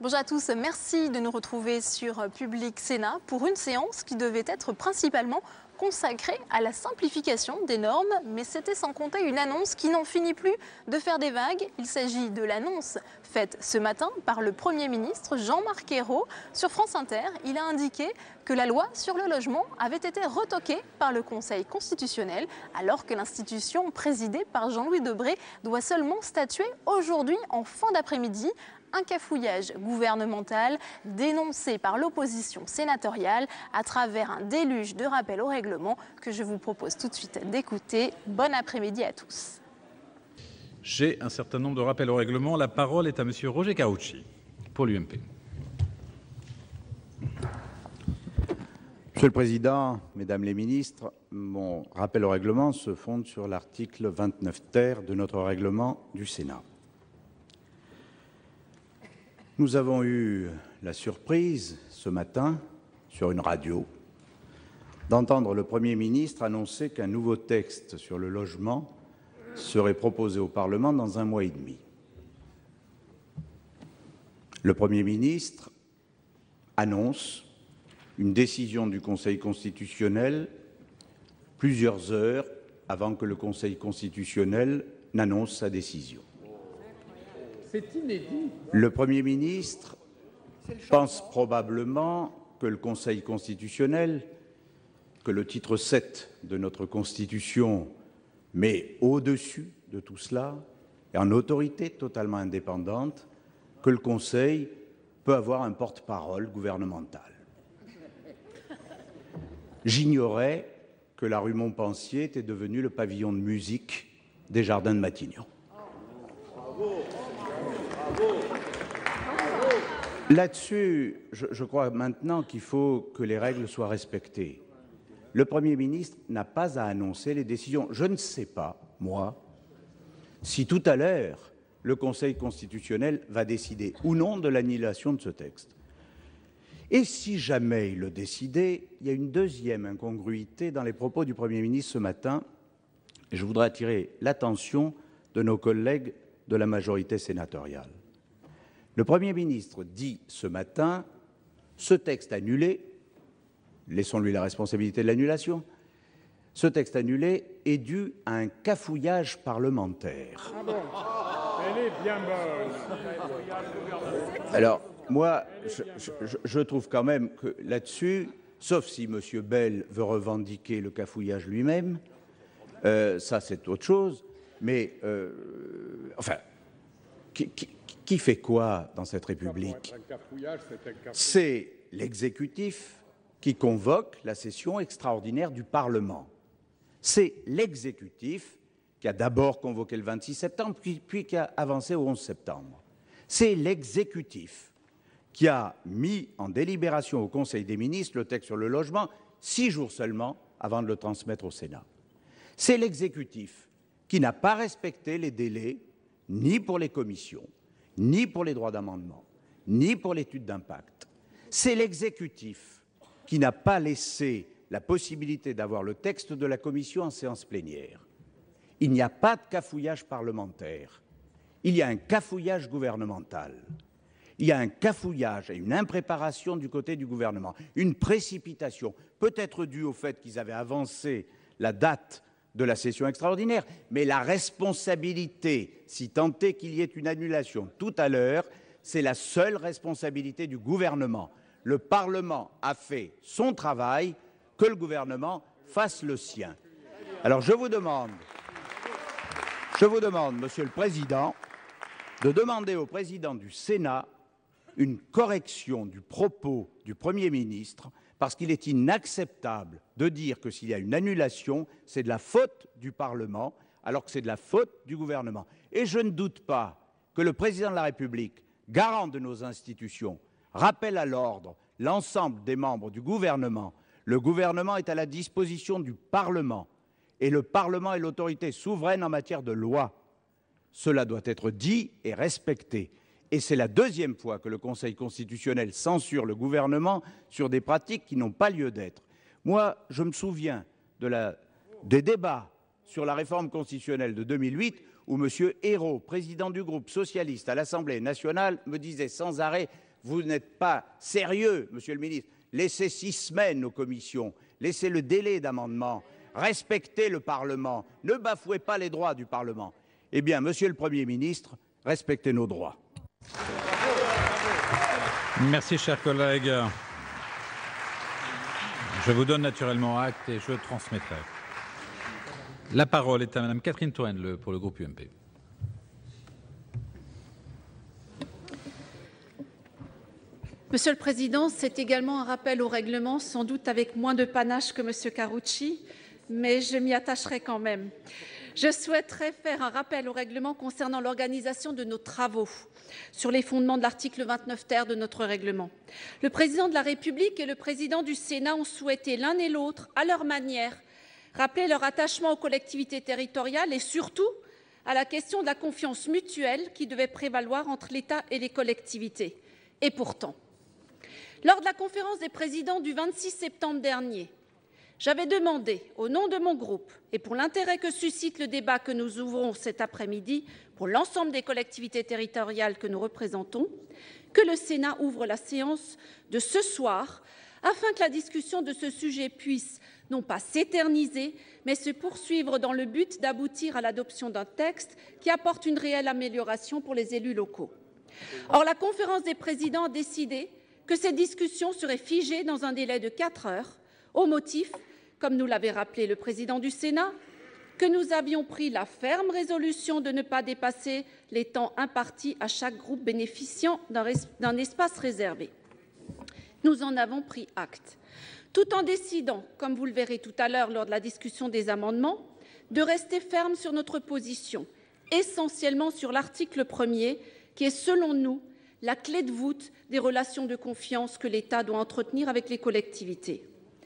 Bonjour à tous, merci de nous retrouver sur Public Sénat pour une séance qui devait être principalement consacrée à la simplification des normes, mais c'était sans compter une annonce qui n'en finit plus de faire des vagues. Il s'agit de l'annonce faite ce matin par le Premier ministre Jean-Marc Ayrault sur France Inter. Il a indiqué que la loi sur le logement avait été retoquée par le Conseil constitutionnel, alors que l'institution présidée par Jean-Louis Debré doit seulement statuer aujourd'hui en fin d'après-midi. Un cafouillage gouvernemental dénoncé par l'opposition sénatoriale à travers un déluge de rappels au règlement que je vous propose tout de suite d'écouter. Bon après-midi à tous. J'ai un certain nombre de rappels au règlement. La parole est à Monsieur Roger Carucci pour l'UMP. Monsieur le Président, Mesdames les ministres, mon rappel au règlement se fonde sur l'article 29 ter de notre règlement du Sénat. Nous avons eu la surprise ce matin, sur une radio, d'entendre le Premier ministre annoncer qu'un nouveau texte sur le logement serait proposé au Parlement dans un mois et demi. Le Premier ministre annonce une décision du Conseil constitutionnel plusieurs heures avant que le Conseil constitutionnel n'annonce sa décision. C'est inédit. Le Premier ministre pense probablement que le Conseil constitutionnel, que le titre 7 de notre Constitution met au-dessus de tout cela, et en autorité totalement indépendante, que le Conseil peut avoir un porte-parole gouvernemental. J'ignorais que la rue Montpensier était devenue le pavillon de musique des Jardins de Matignon. Là-dessus, je crois maintenant qu'il faut que les règles soient respectées. Le Premier ministre n'a pas à annoncer les décisions. Je ne sais pas, moi, si tout à l'heure, le Conseil constitutionnel va décider ou non de l'annulation de ce texte. Et si jamais il le décidait, il y a une deuxième incongruité dans les propos du Premier ministre ce matin. Je voudrais attirer l'attention de nos collègues de la majorité sénatoriale. Le Premier ministre dit ce matin, ce texte annulé, laissons-lui la responsabilité de l'annulation, ce texte annulé est dû à un cafouillage parlementaire. Ah bon, elle est bien bonne. Alors, moi, je trouve quand même que là-dessus, sauf si M. Bell veut revendiquer le cafouillage lui-même, ça c'est autre chose, mais enfin, qui fait quoi dans cette République? C'est l'exécutif qui convoque la session extraordinaire du Parlement. C'est l'exécutif qui a d'abord convoqué le 26 septembre, puis qui a avancé au 11 septembre. C'est l'exécutif qui a mis en délibération au Conseil des ministres le texte sur le logement 6 jours seulement avant de le transmettre au Sénat. C'est l'exécutif qui n'a pas respecté les délais ni pour les commissions, ni pour les droits d'amendement, ni pour l'étude d'impact. C'est l'exécutif qui n'a pas laissé la possibilité d'avoir le texte de la commission en séance plénière. Il n'y a pas de cafouillage parlementaire, il y a un cafouillage gouvernemental. Il y a un cafouillage et une impréparation du côté du gouvernement, une précipitation, peut-être due au fait qu'ils avaient avancé la date de la session extraordinaire, mais la responsabilité, si tant est qu'il y ait une annulation tout à l'heure, c'est la seule responsabilité du gouvernement. Le Parlement a fait son travail, que le gouvernement fasse le sien. Alors je vous demande, Monsieur le Président, de demander au Président du Sénat une correction du propos du Premier ministre, parce qu'il est inacceptable de dire que s'il y a une annulation, c'est de la faute du Parlement, alors que c'est de la faute du gouvernement. Et je ne doute pas que le Président de la République, garant de nos institutions, rappelle à l'ordre l'ensemble des membres du gouvernement. Le gouvernement est à la disposition du Parlement, et le Parlement est l'autorité souveraine en matière de loi. Cela doit être dit et respecté. Et c'est la deuxième fois que le Conseil constitutionnel censure le gouvernement sur des pratiques qui n'ont pas lieu d'être. Moi, je me souviens des débats sur la réforme constitutionnelle de 2008 où M. Ayrault, président du groupe socialiste à l'Assemblée nationale, me disait sans arrêt vous n'êtes pas sérieux, Monsieur le ministre. Laissez 6 semaines aux commissions, laissez le délai d'amendement, respectez le Parlement, ne bafouez pas les droits du Parlement. Eh bien, Monsieur le Premier ministre, respectez nos droits. Merci, chers collègues. Je vous donne naturellement acte et je transmettrai. La parole est à Madame Catherine Toine pour le groupe UMP. Monsieur le Président, c'est également un rappel au règlement, sans doute avec moins de panache que Monsieur Karoutchi, mais je m'y attacherai quand même. Je souhaiterais faire un rappel au règlement concernant l'organisation de nos travaux sur les fondements de l'article 29 ter de notre règlement. Le Président de la République et le Président du Sénat ont souhaité l'un et l'autre, à leur manière, rappeler leur attachement aux collectivités territoriales et surtout à la question de la confiance mutuelle qui devait prévaloir entre l'État et les collectivités. Et pourtant, lors de la conférence des présidents du 26 septembre dernier, j'avais demandé, au nom de mon groupe et pour l'intérêt que suscite le débat que nous ouvrons cet après-midi pour l'ensemble des collectivités territoriales que nous représentons, que le Sénat ouvre la séance de ce soir afin que la discussion de ce sujet puisse non pas s'éterniser, mais se poursuivre dans le but d'aboutir à l'adoption d'un texte qui apporte une réelle amélioration pour les élus locaux. Or, la conférence des présidents a décidé que ces discussions seraient figées dans un délai de 4 heures, au motif, comme nous l'avait rappelé le président du Sénat, que nous avions pris la ferme résolution de ne pas dépasser les temps impartis à chaque groupe bénéficiant d'un espace réservé. Nous en avons pris acte, tout en décidant, comme vous le verrez tout à l'heure lors de la discussion des amendements, de rester ferme sur notre position, essentiellement sur l'article 1er, qui est, selon nous, la clé de voûte des relations de confiance que l'État doit entretenir avec les collectivités.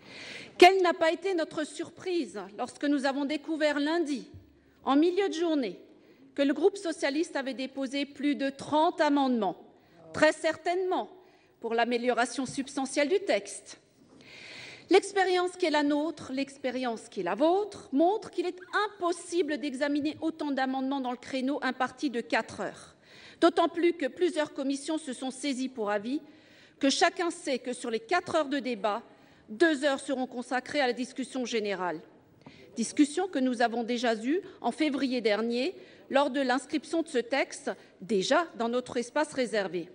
Quelle n'a pas été notre surprise lorsque nous avons découvert lundi, en milieu de journée, que le groupe socialiste avait déposé plus de 30 amendements, très certainement pour l'amélioration substantielle du texte. L'expérience qui est la nôtre, l'expérience qui est la vôtre, montre qu'il est impossible d'examiner autant d'amendements dans le créneau imparti de 4 heures. D'autant plus que plusieurs commissions se sont saisies pour avis, que chacun sait que sur les 4 heures de débat, 2 heures seront consacrées à la discussion générale. Discussion que nous avons déjà eue en février dernier, lors de l'inscription de ce texte, déjà dans notre espace réservé.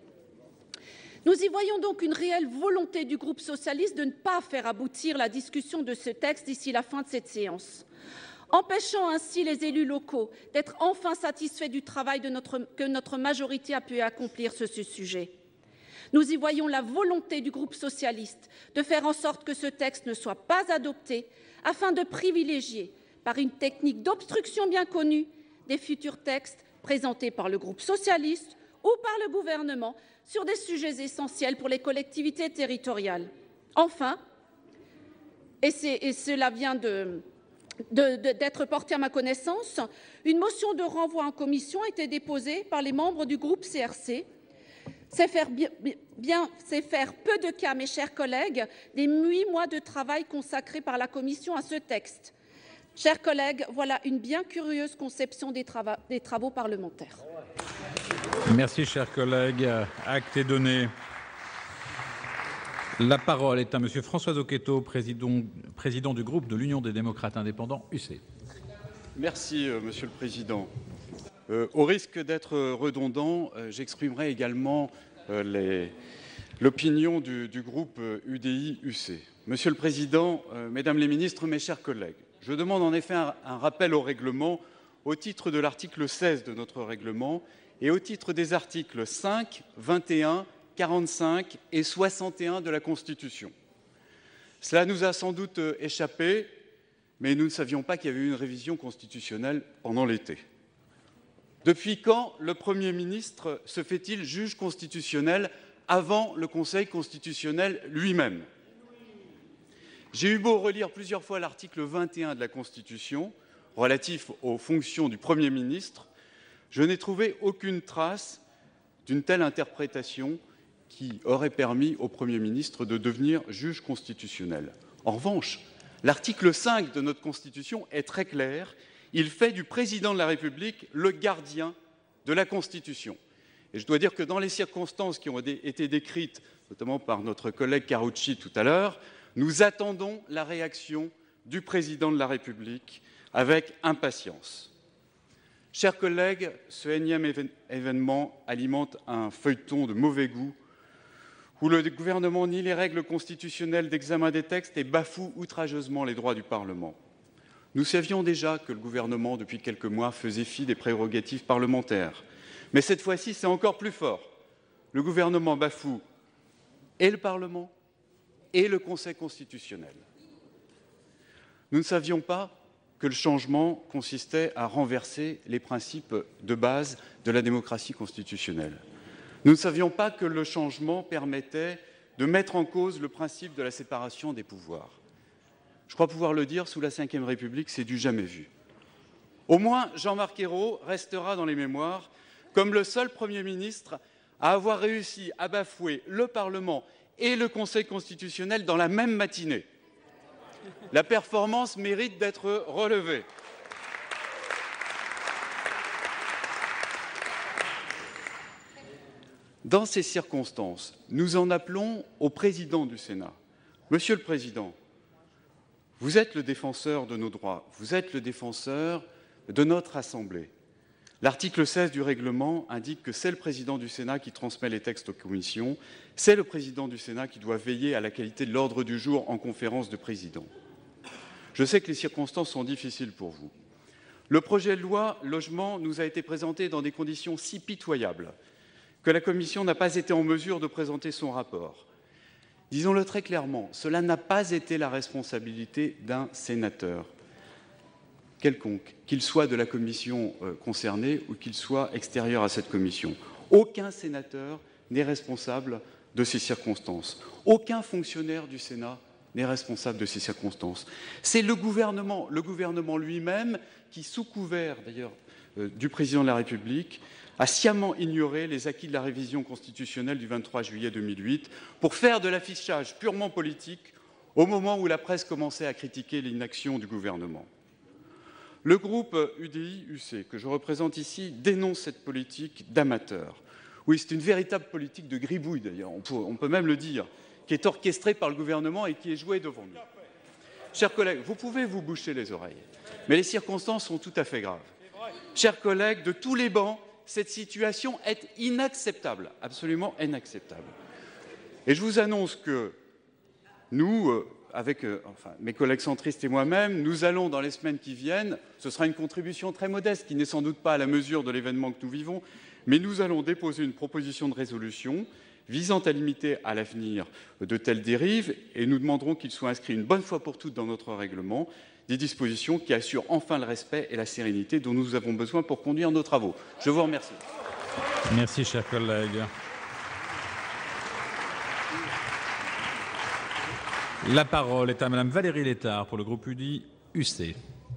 Nous y voyons donc une réelle volonté du groupe socialiste de ne pas faire aboutir la discussion de ce texte d'ici la fin de cette séance, empêchant ainsi les élus locaux d'être enfin satisfaits du travail que notre majorité a pu accomplir sur ce sujet. Nous y voyons la volonté du groupe socialiste de faire en sorte que ce texte ne soit pas adopté afin de privilégier, par une technique d'obstruction bien connue, des futurs textes présentés par le groupe socialiste ou par le gouvernement sur des sujets essentiels pour les collectivités territoriales. Enfin, et cela vient d'être porté à ma connaissance, une motion de renvoi en commission a été déposée par les membres du groupe CRC. C'est faire peu de cas, mes chers collègues, des 8 mois de travail consacrés par la Commission à ce texte. Chers collègues, voilà une bien curieuse conception des travaux parlementaires. Merci, chers collègues. Acte est donné. La parole est à Monsieur François Zocchetto, président du groupe de l'Union des démocrates indépendants, UC. Merci, Monsieur le Président. Au risque d'être redondant, j'exprimerai également l'opinion du groupe UDI-UC. Monsieur le Président, Mesdames les ministres, mes chers collègues, je demande en effet un rappel au règlement au titre de l'article 16 de notre règlement et au titre des articles 5, 21, 45 et 61 de la Constitution. Cela nous a sans doute échappé, mais nous ne savions pas qu'il y avait eu une révision constitutionnelle pendant l'été. Depuis quand le Premier ministre se fait-il juge constitutionnel avant le Conseil constitutionnel lui-même? J'ai eu beau relire plusieurs fois l'article 21 de la Constitution, relatif aux fonctions du Premier ministre, je n'ai trouvé aucune trace d'une telle interprétation qui aurait permis au Premier ministre de devenir juge constitutionnel. En revanche, l'article 5 de notre Constitution est très clair. Il fait du président de la République le gardien de la Constitution. Et je dois dire que dans les circonstances qui ont été décrites, notamment par notre collègue Karoutchi tout à l'heure, nous attendons la réaction du Président de la République avec impatience. Chers collègues, ce énième événement alimente un feuilleton de mauvais goût où le gouvernement nie les règles constitutionnelles d'examen des textes et bafoue outrageusement les droits du Parlement. Nous savions déjà que le gouvernement, depuis quelques mois, faisait fi des prérogatives parlementaires. Mais cette fois-ci, c'est encore plus fort. Le gouvernement bafoue et le Parlement et le Conseil constitutionnel. Nous ne savions pas que le changement consistait à renverser les principes de base de la démocratie constitutionnelle. Nous ne savions pas que le changement permettait de mettre en cause le principe de la séparation des pouvoirs. Je crois pouvoir le dire, sous la Ve République, c'est du jamais vu. Au moins, Jean-Marc Ayrault restera dans les mémoires comme le seul Premier ministre à avoir réussi à bafouer le Parlement et le Conseil constitutionnel dans la même matinée. La performance mérite d'être relevée. Dans ces circonstances, nous en appelons au président du Sénat. Monsieur le Président, vous êtes le défenseur de nos droits, vous êtes le défenseur de notre Assemblée. L'article 16 du règlement indique que c'est le président du Sénat qui transmet les textes aux commissions, c'est le président du Sénat qui doit veiller à la qualité de l'ordre du jour en conférence de présidents. Je sais que les circonstances sont difficiles pour vous. Le projet de loi logement nous a été présenté dans des conditions si pitoyables que la Commission n'a pas été en mesure de présenter son rapport. Disons-le très clairement, cela n'a pas été la responsabilité d'un sénateur quelconque, qu'il soit de la commission concernée ou qu'il soit extérieur à cette commission. Aucun sénateur n'est responsable de ces circonstances. Aucun fonctionnaire du Sénat n'est responsable de ces circonstances. C'est le gouvernement lui-même qui, sous couvert d'ailleurs du président de la République, a sciemment ignoré les acquis de la révision constitutionnelle du 23 juillet 2008 pour faire de l'affichage purement politique au moment où la presse commençait à critiquer l'inaction du gouvernement. Le groupe UDI-UC, que je représente ici, dénonce cette politique d'amateur. Oui, c'est une véritable politique de gribouille d'ailleurs, on peut même le dire, qui est orchestrée par le gouvernement et qui est jouée devant nous. Chers collègues, vous pouvez vous boucher les oreilles, mais les circonstances sont tout à fait graves. Chers collègues, de tous les bancs, cette situation est inacceptable, absolument inacceptable. Et je vous annonce que nous, avec mes collègues centristes et moi-même, nous allons dans les semaines qui viennent, ce sera une contribution très modeste qui n'est sans doute pas à la mesure de l'événement que nous vivons, mais nous allons déposer une proposition de résolution visant à limiter à l'avenir de telles dérives et nous demanderons qu'il soit inscrit une bonne fois pour toutes dans notre règlement des dispositions qui assurent enfin le respect et la sérénité dont nous avons besoin pour conduire nos travaux. Je vous remercie. Merci, chers collègues. La parole est à Madame Valérie Létard pour le groupe UDI-UC.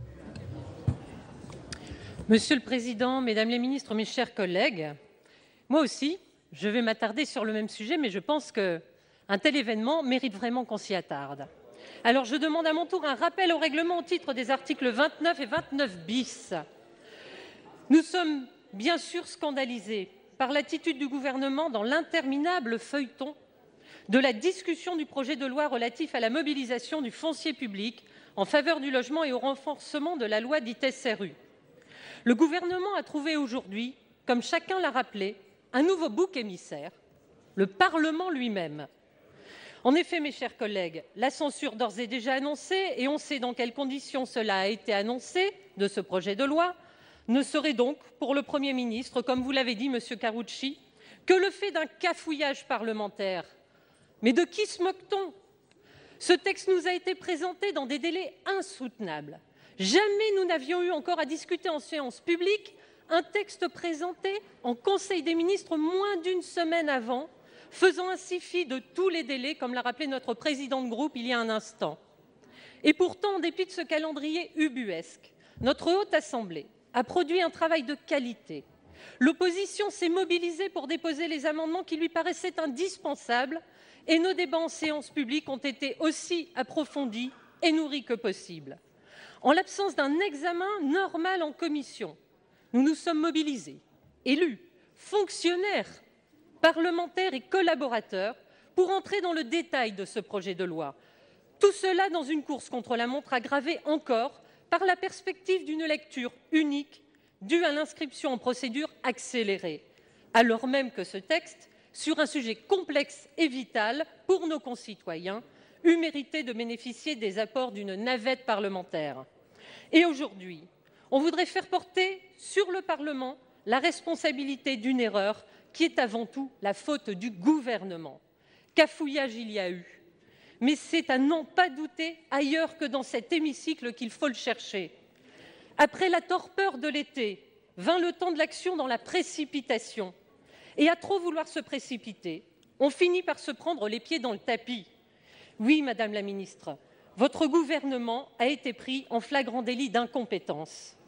Monsieur le Président, Mesdames les ministres, mes chers collègues, moi aussi, je vais m'attarder sur le même sujet, mais je pense qu'un tel événement mérite vraiment qu'on s'y attarde. Alors, je demande à mon tour un rappel au règlement au titre des articles 29 et 29 bis. Nous sommes bien sûr scandalisés par l'attitude du gouvernement dans l'interminable feuilleton de la discussion du projet de loi relatif à la mobilisation du foncier public en faveur du logement et au renforcement de la loi dite SRU. Le gouvernement a trouvé aujourd'hui, comme chacun l'a rappelé, un nouveau bouc émissaire, le Parlement lui-même. En effet, mes chers collègues, la censure d'ores et déjà annoncée, et on sait dans quelles conditions cela a été annoncé, de ce projet de loi, ne serait donc, pour le Premier ministre, comme vous l'avez dit, Monsieur Karoutchi, que le fait d'un cafouillage parlementaire. Mais de qui se moque-t-on? Ce texte nous a été présenté dans des délais insoutenables. Jamais nous n'avions eu encore à discuter en séance publique un texte présenté en Conseil des ministres moins d'une semaine avant, faisant ainsi fi de tous les délais, comme l'a rappelé notre président de groupe il y a un instant. Et pourtant, en dépit de ce calendrier ubuesque, notre Haute Assemblée a produit un travail de qualité. L'opposition s'est mobilisée pour déposer les amendements qui lui paraissaient indispensables et nos débats en séance publique ont été aussi approfondis et nourris que possible. En l'absence d'un examen normal en commission, nous nous sommes mobilisés, élus, fonctionnaires, parlementaires et collaborateurs pour entrer dans le détail de ce projet de loi. Tout cela dans une course contre la montre aggravée encore par la perspective d'une lecture unique due à l'inscription en procédure accélérée, alors même que ce texte, sur un sujet complexe et vital pour nos concitoyens, eût mérité de bénéficier des apports d'une navette parlementaire. Et aujourd'hui, on voudrait faire porter sur le Parlement la responsabilité d'une erreur qui est avant tout la faute du gouvernement. Cafouillage il y a eu, mais c'est à n'en pas douter ailleurs que dans cet hémicycle qu'il faut le chercher. Après la torpeur de l'été, vint le temps de l'action dans la précipitation. Et à trop vouloir se précipiter, on finit par se prendre les pieds dans le tapis. Oui, Madame la Ministre, votre gouvernement a été pris en flagrant délit d'incompétence.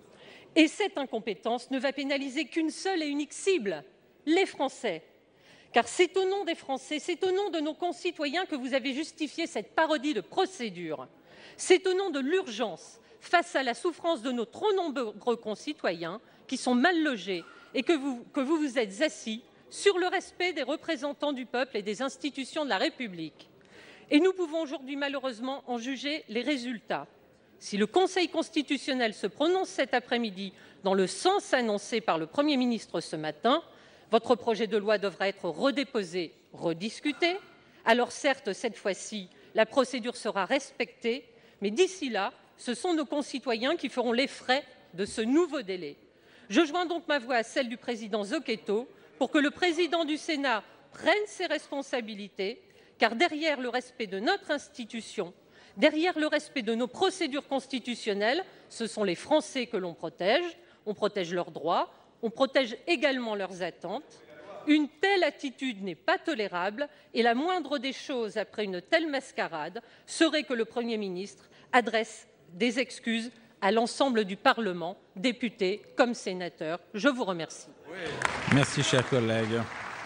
Et cette incompétence ne va pénaliser qu'une seule et unique cible, les Français. Car c'est au nom des Français, c'est au nom de nos concitoyens que vous avez justifié cette parodie de procédure. C'est au nom de l'urgence, face à la souffrance de nos trop nombreux concitoyens qui sont mal logés et que vous vous êtes assis sur le respect des représentants du peuple et des institutions de la République. Et nous pouvons aujourd'hui malheureusement en juger les résultats. Si le Conseil constitutionnel se prononce cet après-midi dans le sens annoncé par le Premier ministre ce matin, votre projet de loi devra être redéposé, rediscuté. Alors certes, cette fois-ci, la procédure sera respectée, mais d'ici là, ce sont nos concitoyens qui feront les frais de ce nouveau délai. Je joins donc ma voix à celle du président Zocchetto pour que le président du Sénat prenne ses responsabilités, car derrière le respect de notre institution, derrière le respect de nos procédures constitutionnelles, ce sont les Français que l'on protège leurs droits, on protège également leurs attentes. Une telle attitude n'est pas tolérable et la moindre des choses après une telle mascarade serait que le Premier ministre adresse des excuses à l'ensemble du Parlement, députés comme sénateurs. Je vous remercie. Merci, chers collègues.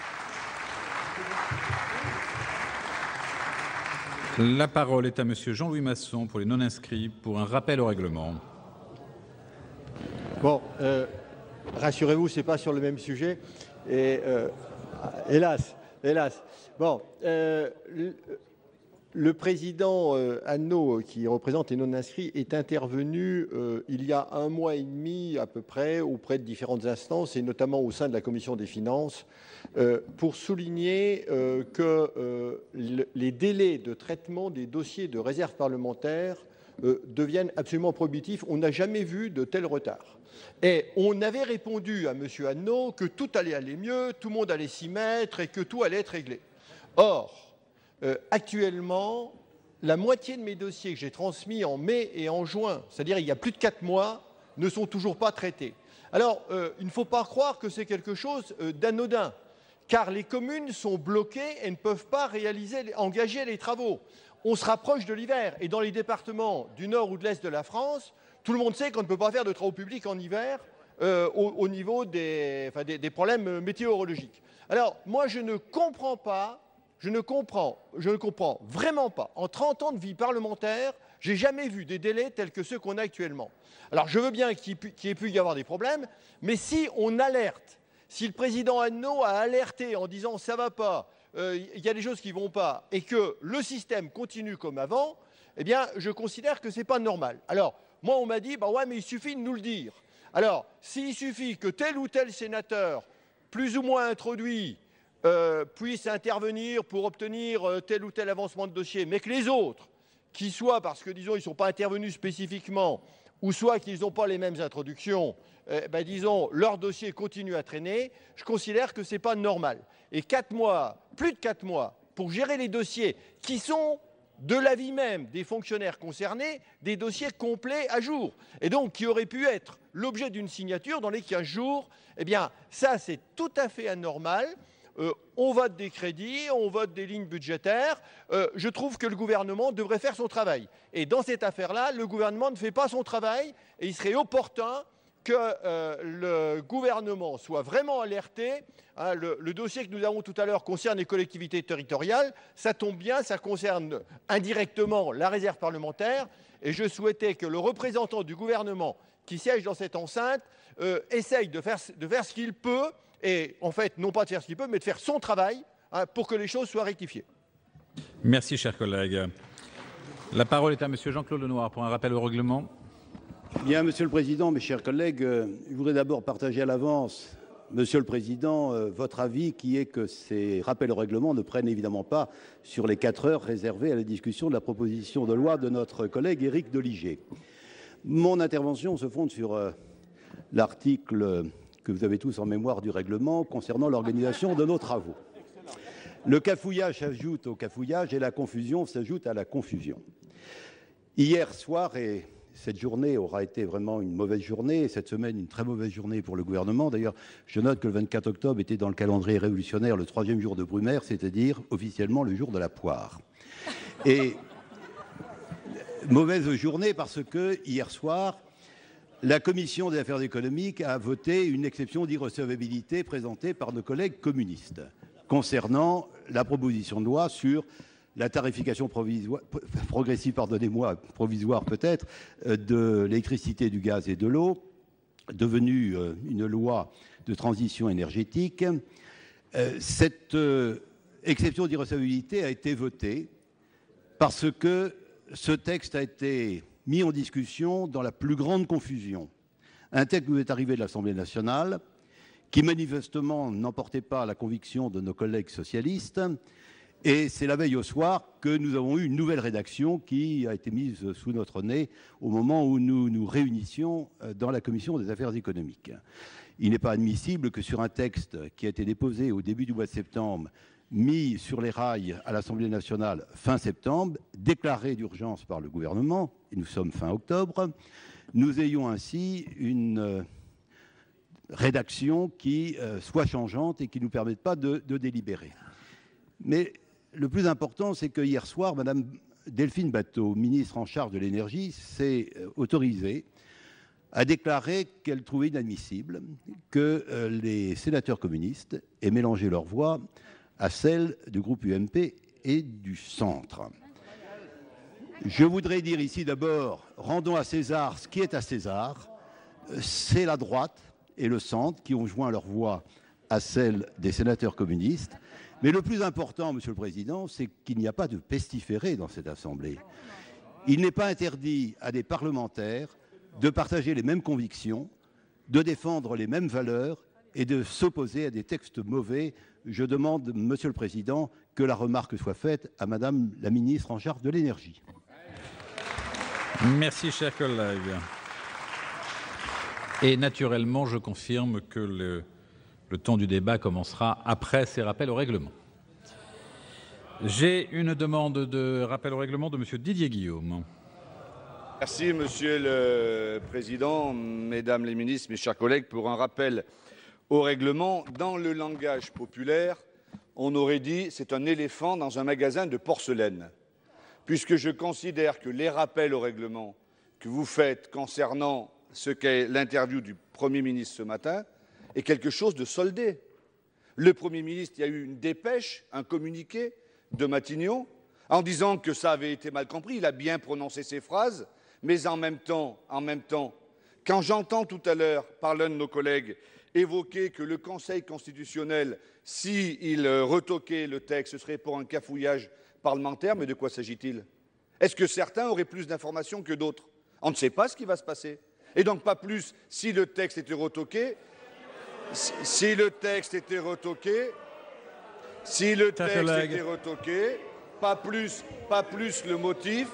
La parole est à Monsieur Jean-Louis Masson pour les non-inscrits pour un rappel au règlement. Bon, rassurez-vous, ce n'est pas sur le même sujet. Et, hélas. Bon, le président Annaud, qui représente les non-inscrits, est intervenu il y a 1 mois et demi à peu près auprès de différentes instances, et notamment au sein de la Commission des finances, pour souligner que les délais de traitement des dossiers de réserve parlementaire deviennent absolument prohibitifs. On n'a jamais vu de tel retard. Et on avait répondu à M. Annaud que tout allait aller mieux, tout le monde allait s'y mettre et que tout allait être réglé. Or, actuellement, la moitié de mes dossiers que j'ai transmis en mai et en juin, c'est-à-dire il y a plus de 4 mois, ne sont toujours pas traités. Alors, il ne faut pas croire que c'est quelque chose d'anodin, car les communes sont bloquées et ne peuvent pas engager les travaux. On se rapproche de l'hiver et dans les départements du nord ou de l'est de la France, tout le monde sait qu'on ne peut pas faire de travaux publics en hiver au niveau des problèmes météorologiques. Alors, moi, je ne comprends vraiment pas. En 30 ans de vie parlementaire, je n'ai jamais vu des délais tels que ceux qu'on a actuellement. Alors, je veux bien qu'il ait pu y avoir des problèmes, mais si on alerte, si le président Annaud a alerté en disant « ça ne va pas », il y a des choses qui ne vont pas, et que le système continue comme avant, eh bien, je considère que ce n'est pas normal. Alors, moi, on m'a dit bah « ouais, mais il suffit de nous le dire ». Alors, s'il suffit que tel ou tel sénateur, plus ou moins introduit, puisse intervenir pour obtenir tel ou tel avancement de dossier, mais que les autres, qui soient parce que, disons, ils ne sont pas intervenus spécifiquement, ou soit qu'ils n'ont pas les mêmes introductions, disons, leur dossier continue à traîner, je considère que ce n'est pas normal. Et 4 mois, plus de 4 mois, pour gérer les dossiers qui sont, de l'avis même des fonctionnaires concernés, des dossiers complets à jour, et donc qui auraient pu être l'objet d'une signature dans les 15 jours, eh bien, ça, c'est tout à fait anormal. On vote des crédits, on vote des lignes budgétaires. Je trouve que le gouvernement devrait faire son travail. Et dans cette affaire-là, le gouvernement ne fait pas son travail et il serait opportun que le gouvernement soit vraiment alerté. Hein, le dossier que nous avons tout à l'heure concerne les collectivités territoriales. Ça tombe bien, ça concerne indirectement la réserve parlementaire. Et je souhaitais que le représentant du gouvernement qui siège dans cette enceinte essaye de faire ce qu'il peut et en fait, non pas de faire ce qu'il peut, mais de faire son travail pour que les choses soient rectifiées. Merci, cher collègue. La parole est à Monsieur Jean-Claude Lenoir pour un rappel au règlement. Bien, Monsieur le Président, mes chers collègues, je voudrais d'abord partager à l'avance, Monsieur le Président, votre avis qui est que ces rappels au règlement ne prennent évidemment pas sur les 4 heures réservées à la discussion de la proposition de loi de notre collègue Éric Doligé. Mon intervention se fonde sur l'article que vous avez tous en mémoire du règlement concernant l'organisation de nos travaux. Le cafouillage s'ajoute au cafouillage et la confusion s'ajoute à la confusion. Hier soir, et cette journée aura été vraiment une mauvaise journée, et cette semaine une très mauvaise journée pour le gouvernement. D'ailleurs, je note que le 24 octobre était dans le calendrier révolutionnaire le 3e jour de Brumaire, c'est-à-dire officiellement le jour de la poire. Et mauvaise journée parce que hier soir, la Commission des affaires économiques a voté une exception d'irrecevabilité présentée par nos collègues communistes concernant la proposition de loi sur la tarification progressive, provisoire peut-être, de l'électricité, du gaz et de l'eau, devenue une loi de transition énergétique. Cette exception d'irrecevabilité a été votée parce que ce texte a été mis en discussion dans la plus grande confusion. Un texte qui nous est arrivé de l'Assemblée nationale, qui manifestement n'emportait pas la conviction de nos collègues socialistes. Et c'est la veille au soir que nous avons eu une nouvelle rédaction qui a été mise sous notre nez au moment où nous nous réunissions dans la Commission des affaires économiques. Il n'est pas admissible que sur un texte qui a été déposé au début du mois de septembre, mis sur les rails à l'Assemblée nationale fin septembre, déclaré d'urgence par le gouvernement, et nous sommes fin octobre, nous ayons ainsi une rédaction qui soit changeante et qui ne nous permette pas de délibérer. Mais le plus important, c'est que hier soir, Mme Delphine Batho, ministre en charge de l'énergie, s'est autorisée à déclarer qu'elle trouvait inadmissible que les sénateurs communistes aient mélangé leur voix à celle du groupe UMP et du centre. Je voudrais dire ici d'abord, rendons à César ce qui est à César. C'est la droite et le centre qui ont joint leur voix à celle des sénateurs communistes. Mais le plus important, Monsieur le Président, c'est qu'il n'y a pas de pestiféré dans cette Assemblée. Il n'est pas interdit à des parlementaires de partager les mêmes convictions, de défendre les mêmes valeurs et de s'opposer à des textes mauvais. Je demande, Monsieur le Président, que la remarque soit faite à Madame la ministre en charge de l'énergie. Merci, cher collègue. Et naturellement, je confirme que le temps du débat commencera après ces rappels au règlement. J'ai une demande de rappel au règlement de Monsieur Didier Guillaume. Merci, Monsieur le Président, Mesdames les ministres, mes chers collègues, pour un rappel au règlement. Dans le langage populaire, on aurait dit c'est un éléphant dans un magasin de porcelaine, puisque je considère que les rappels au règlement que vous faites concernant ce qu'est l'interview du Premier ministre ce matin est quelque chose de soldé. Le Premier ministre, il y a eu une dépêche, un communiqué de Matignon, en disant que ça avait été mal compris. Il a bien prononcé ses phrases, mais en même temps, quand j'entends tout à l'heure par l'un de nos collègues évoquer que le Conseil constitutionnel, s'il retoquait le texte, ce serait pour un cafouillage parlementaire, mais de quoi s'agit-il? Est-ce que certains auraient plus d'informations que d'autres? On ne sait pas ce qui va se passer. Et donc pas plus si le texte était retoqué. Si le texte était retoqué, pas plus le motif.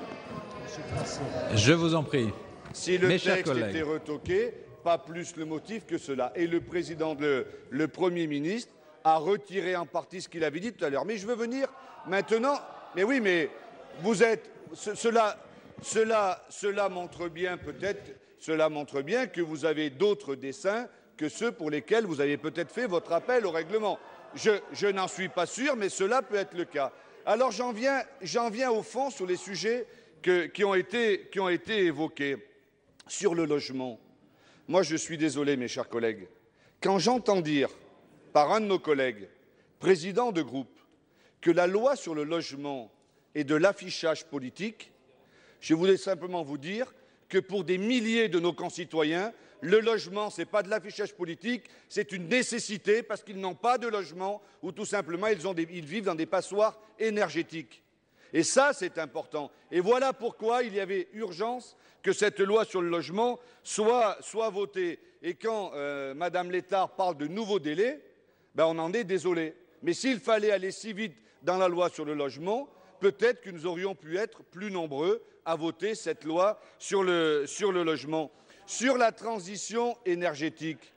Je vous en prie. Si le texte était retoqué, pas plus le motif que cela. Et le président, le Premier ministre, a retiré en partie ce qu'il avait dit tout à l'heure. Mais je veux venir maintenant. Mais oui, mais vous êtes. Cela montre bien peut-être. Cela montre bien que vous avez d'autres desseins que ceux pour lesquels vous avez peut-être fait votre appel au règlement. Je n'en suis pas sûr, mais cela peut être le cas. Alors j'en viens au fond sur les sujets qui ont été évoqués. Sur le logement, moi je suis désolé, mes chers collègues, quand j'entends dire par un de nos collègues, président de groupe, que la loi sur le logement est de l'affichage politique, je voulais simplement vous dire que pour des milliers de nos concitoyens, Le logement, ce n'est pas de l'affichage politique, c'est une nécessité parce qu'ils n'ont pas de logement ou tout simplement ils vivent dans des passoires énergétiques. Et ça, c'est important. Et voilà pourquoi il y avait urgence que cette loi sur le logement soit votée. Et quand Mme Létard parle de nouveaux délais, ben on en est désolé. Mais s'il fallait aller si vite dans la loi sur le logement, peut-être que nous aurions pu être plus nombreux à voter cette loi sur le logement. Sur la transition énergétique,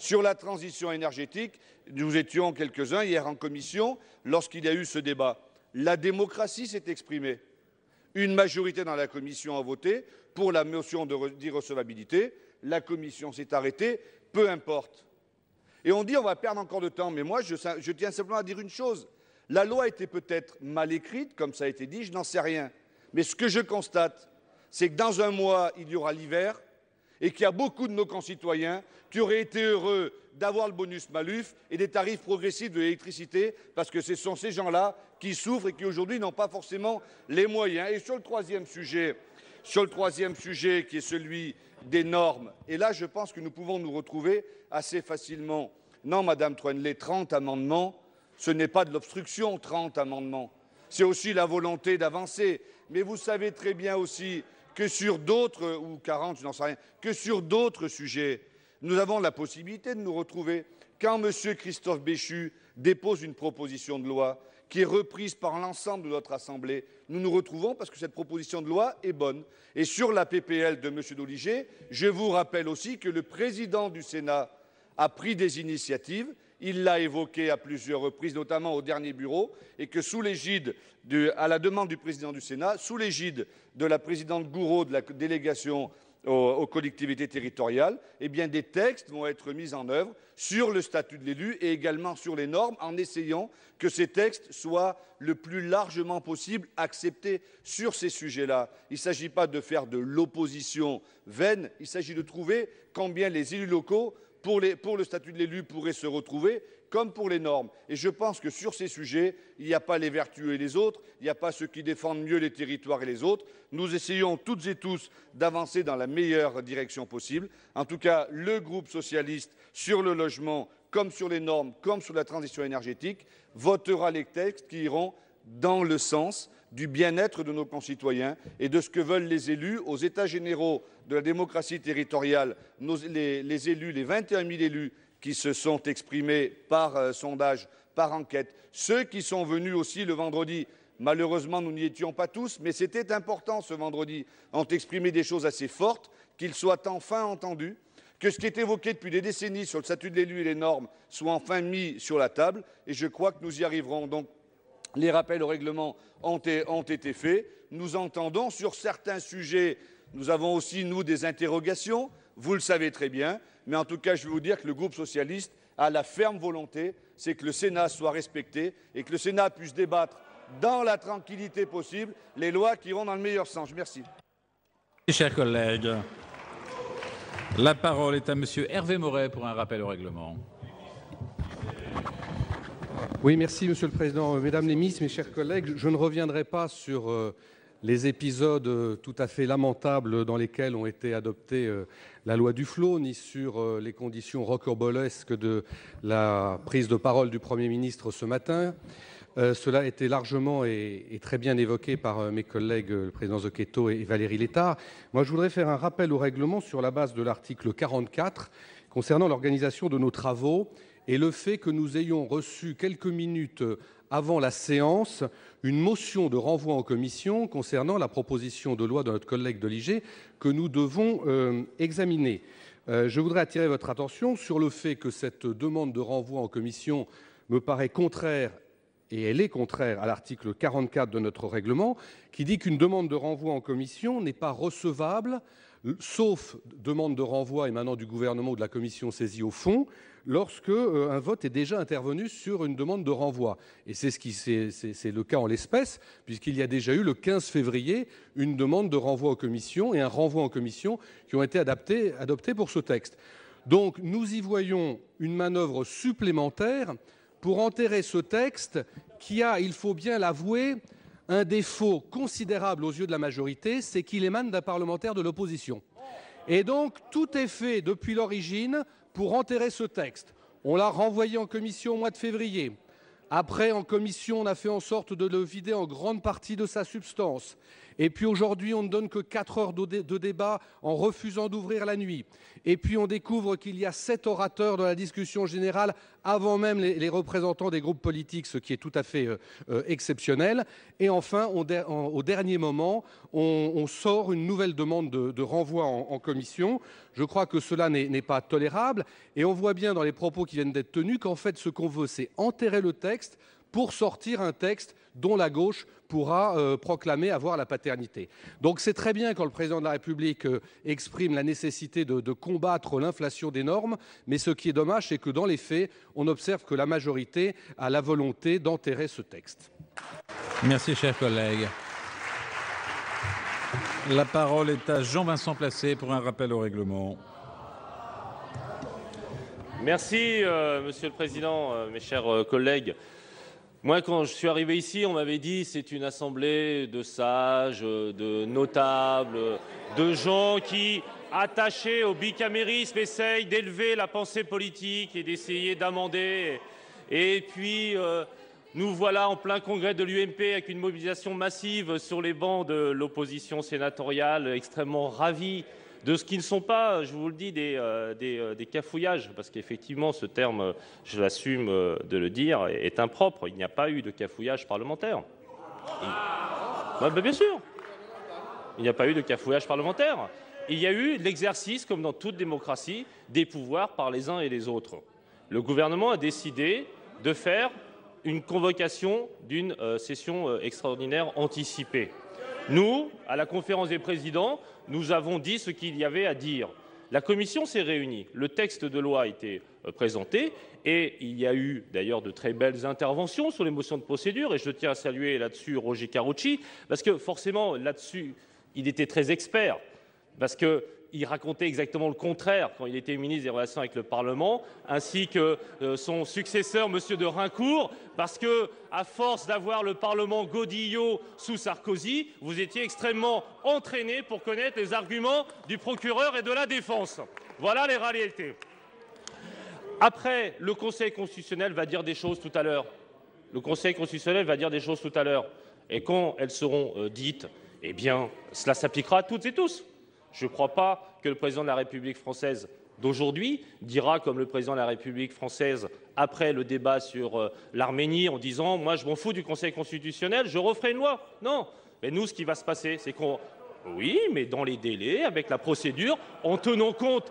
nous étions quelques-uns hier en commission lorsqu'il y a eu ce débat. La démocratie s'est exprimée. Une majorité dans la commission a voté pour la motion d'irrecevabilité. La commission s'est arrêtée, peu importe. Et on dit on va perdre encore de temps. Mais moi, je tiens simplement à dire une chose. La loi était peut-être mal écrite, comme ça a été dit, je n'en sais rien. Mais ce que je constate, c'est que dans un mois, il y aura l'hiver et qu'il y a beaucoup de nos concitoyens qui auraient été heureux d'avoir le bonus-malus et des tarifs progressifs de l'électricité, parce que ce sont ces gens-là qui souffrent et qui aujourd'hui n'ont pas forcément les moyens. Et sur le troisième sujet qui est celui des normes, et là je pense que nous pouvons nous retrouver assez facilement. Non, Madame Troendlé, 30 amendements, ce n'est pas de l'obstruction, 30 amendements. C'est aussi la volonté d'avancer. Mais vous savez très bien aussi que sur d'autres, ou 40, je n'en sais rien, que sur d'autres sujets, nous avons la possibilité de nous retrouver. Quand M. Christophe Béchu dépose une proposition de loi qui est reprise par l'ensemble de notre Assemblée, nous nous retrouvons parce que cette proposition de loi est bonne. Et sur la PPL de M. Doligé, je vous rappelle aussi que le président du Sénat a pris des initiatives. Il l'a évoqué à plusieurs reprises, notamment au dernier bureau, et que sous l'égide, à la demande du président du Sénat, sous l'égide de la présidente Gourault de la délégation aux collectivités territoriales, eh bien, des textes vont être mis en œuvre sur le statut de l'élu et également sur les normes, en essayant que ces textes soient le plus largement possible acceptés sur ces sujets-là. Il ne s'agit pas de faire de l'opposition vaine, il s'agit de trouver combien les élus locaux pour le statut de l'élu pourraient se retrouver, comme pour les normes. Et je pense que sur ces sujets, il n'y a pas les vertueux et les autres, il n'y a pas ceux qui défendent mieux les territoires et les autres. Nous essayons toutes et tous d'avancer dans la meilleure direction possible. En tout cas, le groupe socialiste, sur le logement, comme sur les normes, comme sur la transition énergétique, votera les textes qui iront dans le sens du bien-être de nos concitoyens et de ce que veulent les élus. Aux États généraux de la démocratie territoriale, les élus, les 21 000 élus qui se sont exprimés par sondage, par enquête, ceux qui sont venus aussi le vendredi, malheureusement nous n'y étions pas tous, mais c'était important ce vendredi, ont exprimé des choses assez fortes, qu'ils soient enfin entendus, que ce qui est évoqué depuis des décennies sur le statut de l'élu et les normes soit enfin mis sur la table, et je crois que nous y arriverons. Donc, les rappels au règlement ont été faits. Nous entendons sur certains sujets, nous avons aussi, nous, des interrogations, vous le savez très bien, mais en tout cas, je vais vous dire que le groupe socialiste a la ferme volonté, c'est que le Sénat soit respecté et que le Sénat puisse débattre dans la tranquillité possible les lois qui iront dans le meilleur sens. Merci. Chers collègues, la parole est à Monsieur Hervé Moret pour un rappel au règlement. Oui, merci Monsieur le Président. Mesdames les ministres, mes chers collègues, je ne reviendrai pas sur les épisodes tout à fait lamentables dans lesquels ont été adoptés la loi Duflot, ni sur les conditions rocambolesques de la prise de parole du Premier ministre ce matin. Cela a été largement et très bien évoqué par mes collègues, le président Zocchetto et Valérie Létard. Moi, je voudrais faire un rappel au règlement sur la base de l'article 44 concernant l'organisation de nos travaux et le fait que nous ayons reçu quelques minutes avant la séance une motion de renvoi en commission concernant la proposition de loi de notre collègue Doligé que nous devons examiner. Je voudrais attirer votre attention sur le fait que cette demande de renvoi en commission me paraît contraire, et elle est contraire à l'article 44 de notre règlement, qui dit qu'une demande de renvoi en commission n'est pas recevable, sauf demande de renvoi émanant du gouvernement ou de la commission saisie au fond, lorsque un vote est déjà intervenu sur une demande de renvoi. Et c'est le cas en l'espèce, puisqu'il y a déjà eu le 15 février une demande de renvoi en commission et un renvoi en commission qui ont été adoptés pour ce texte. Donc nous y voyons une manœuvre supplémentaire pour enterrer ce texte qui a, il faut bien l'avouer, un défaut considérable aux yeux de la majorité, c'est qu'il émane d'un parlementaire de l'opposition. Et donc, tout est fait depuis l'origine pour enterrer ce texte. On l'a renvoyé en commission au mois de février. Après, en commission, on a fait en sorte de le vider en grande partie de sa substance. Et puis aujourd'hui, on ne donne que 4 heures de débat en refusant d'ouvrir la nuit. Et puis on découvre qu'il y a 7 orateurs dans la discussion générale avant même les représentants des groupes politiques, ce qui est tout à fait exceptionnel. Et enfin, au dernier moment, on sort une nouvelle demande de renvoi en commission. Je crois que cela n'est pas tolérable. Et on voit bien dans les propos qui viennent d'être tenus qu'en fait, ce qu'on veut, c'est enterrer le texte pour sortir un texte dont la gauche pourra proclamer avoir la paternité. Donc c'est très bien quand le président de la République exprime la nécessité de combattre l'inflation des normes, mais ce qui est dommage, c'est que dans les faits, on observe que la majorité a la volonté d'enterrer ce texte. Merci, cher collègue. La parole est à Jean-Vincent Placé pour un rappel au règlement. Merci, Monsieur le Président, mes chers collègues. Moi, quand je suis arrivé ici, on m'avait dit que c'est une assemblée de sages, de notables, de gens qui, attachés au bicamérisme, essayent d'élever la pensée politique et d'essayer d'amender. Et puis, nous voilà en plein congrès de l'UMP avec une mobilisation massive sur les bancs de l'opposition sénatoriale, extrêmement ravis de ce qui ne sont pas, je vous le dis, des cafouillages, parce qu'effectivement, ce terme, je l'assume de le dire, est impropre. Il n'y a pas eu de cafouillage parlementaire. Bien sûr, il n'y a pas eu de cafouillage parlementaire. Il y a eu l'exercice, comme dans toute démocratie, des pouvoirs par les uns et les autres. Le gouvernement a décidé de faire une convocation d'une session extraordinaire anticipée. Nous, à la conférence des présidents, nous avons dit ce qu'il y avait à dire. La commission s'est réunie, le texte de loi a été présenté et il y a eu d'ailleurs de très belles interventions sur les motions de procédure et je tiens à saluer là-dessus Roger Karoutchi parce que forcément là-dessus il était très expert parce qu'il racontait exactement le contraire quand il était ministre des Relations avec le Parlement, ainsi que son successeur, M. de Rincourt, parce que, à force d'avoir le Parlement godillot sous Sarkozy, vous étiez extrêmement entraîné pour connaître les arguments du procureur et de la défense. Voilà les réalités. Après, le Conseil constitutionnel va dire des choses tout à l'heure. Le Conseil constitutionnel va dire des choses tout à l'heure. Et quand elles seront dites, eh bien, cela s'appliquera à toutes et tous. Je ne crois pas que le président de la République française d'aujourd'hui dira comme le président de la République française après le débat sur l'Arménie en disant « moi je m'en fous du Conseil constitutionnel, je referai une loi ». Non, mais nous ce qui va se passer c'est qu'on… Oui, mais dans les délais, avec la procédure, en tenant compte.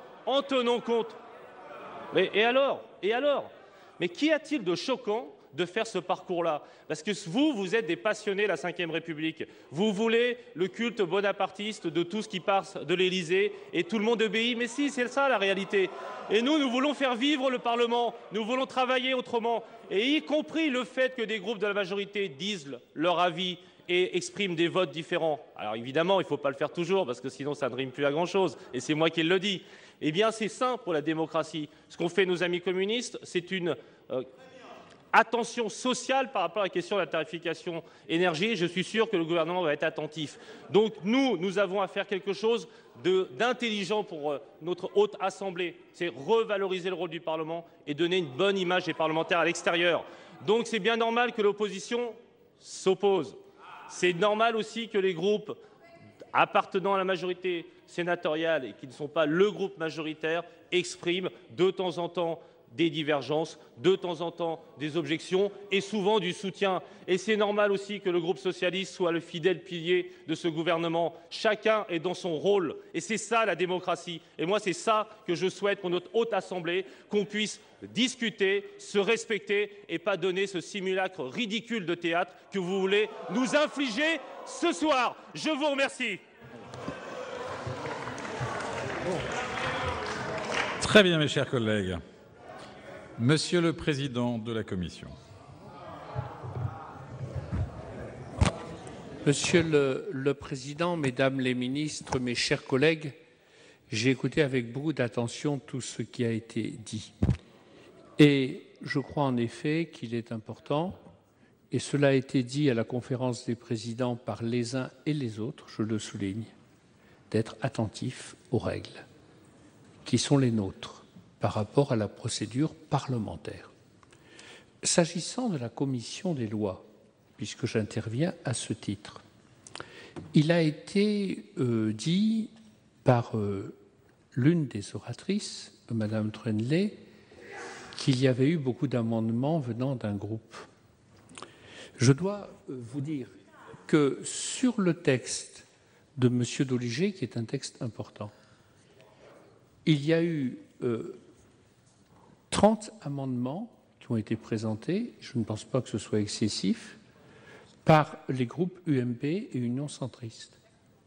Mais et alors ? Mais qu'y a-t-il de choquant de faire ce parcours-là? Parce que vous êtes des passionnés de la Ve République. Vous voulez le culte bonapartiste de tout ce qui passe de l'Élysée et tout le monde obéit. Mais si, c'est ça la réalité. Et nous voulons faire vivre le Parlement. Nous voulons travailler autrement. Et y compris le fait que des groupes de la majorité disent leur avis et expriment des votes différents. Alors évidemment, il ne faut pas le faire toujours parce que sinon ça ne rime plus à grand-chose. Et c'est moi qui le dis. Eh bien, c'est sain pour la démocratie. Ce qu'ont fait nos amis communistes, c'est une… attention sociale par rapport à la question de la tarification énergie. Je suis sûr que le gouvernement va être attentif. Donc nous avons à faire quelque chose d'intelligent pour notre haute assemblée. C'est revaloriser le rôle du Parlement et donner une bonne image des parlementaires à l'extérieur. Donc c'est bien normal que l'opposition s'oppose. C'est normal aussi que les groupes appartenant à la majorité sénatoriale et qui ne sont pas le groupe majoritaire expriment de temps en temps des divergences, de temps en temps des objections et souvent du soutien. Et c'est normal aussi que le groupe socialiste soit le fidèle pilier de ce gouvernement. Chacun est dans son rôle et c'est ça la démocratie. Et moi c'est ça que je souhaite pour notre haute assemblée, qu'on puisse discuter, se respecter et pas donner ce simulacre ridicule de théâtre que vous voulez nous infliger ce soir. Je vous remercie. Très bien mes chers collègues. Monsieur le Président de la Commission. Monsieur le Président, Mesdames les ministres, mes chers collègues, j'ai écouté avec beaucoup d'attention tout ce qui a été dit. Et je crois en effet qu'il est important, et cela a été dit à la conférence des présidents par les uns et les autres, je le souligne, d'être attentif aux règles qui sont les nôtres par rapport à la procédure parlementaire. S'agissant de la commission des lois, puisque j'interviens à ce titre, il a été dit par l'une des oratrices, Madame Troendlé, qu'il y avait eu beaucoup d'amendements venant d'un groupe. Je dois vous dire que sur le texte de M. Doligé, qui est un texte important, il y a eu 30 amendements qui ont été présentés, je ne pense pas que ce soit excessif, par les groupes UMP et Union centriste.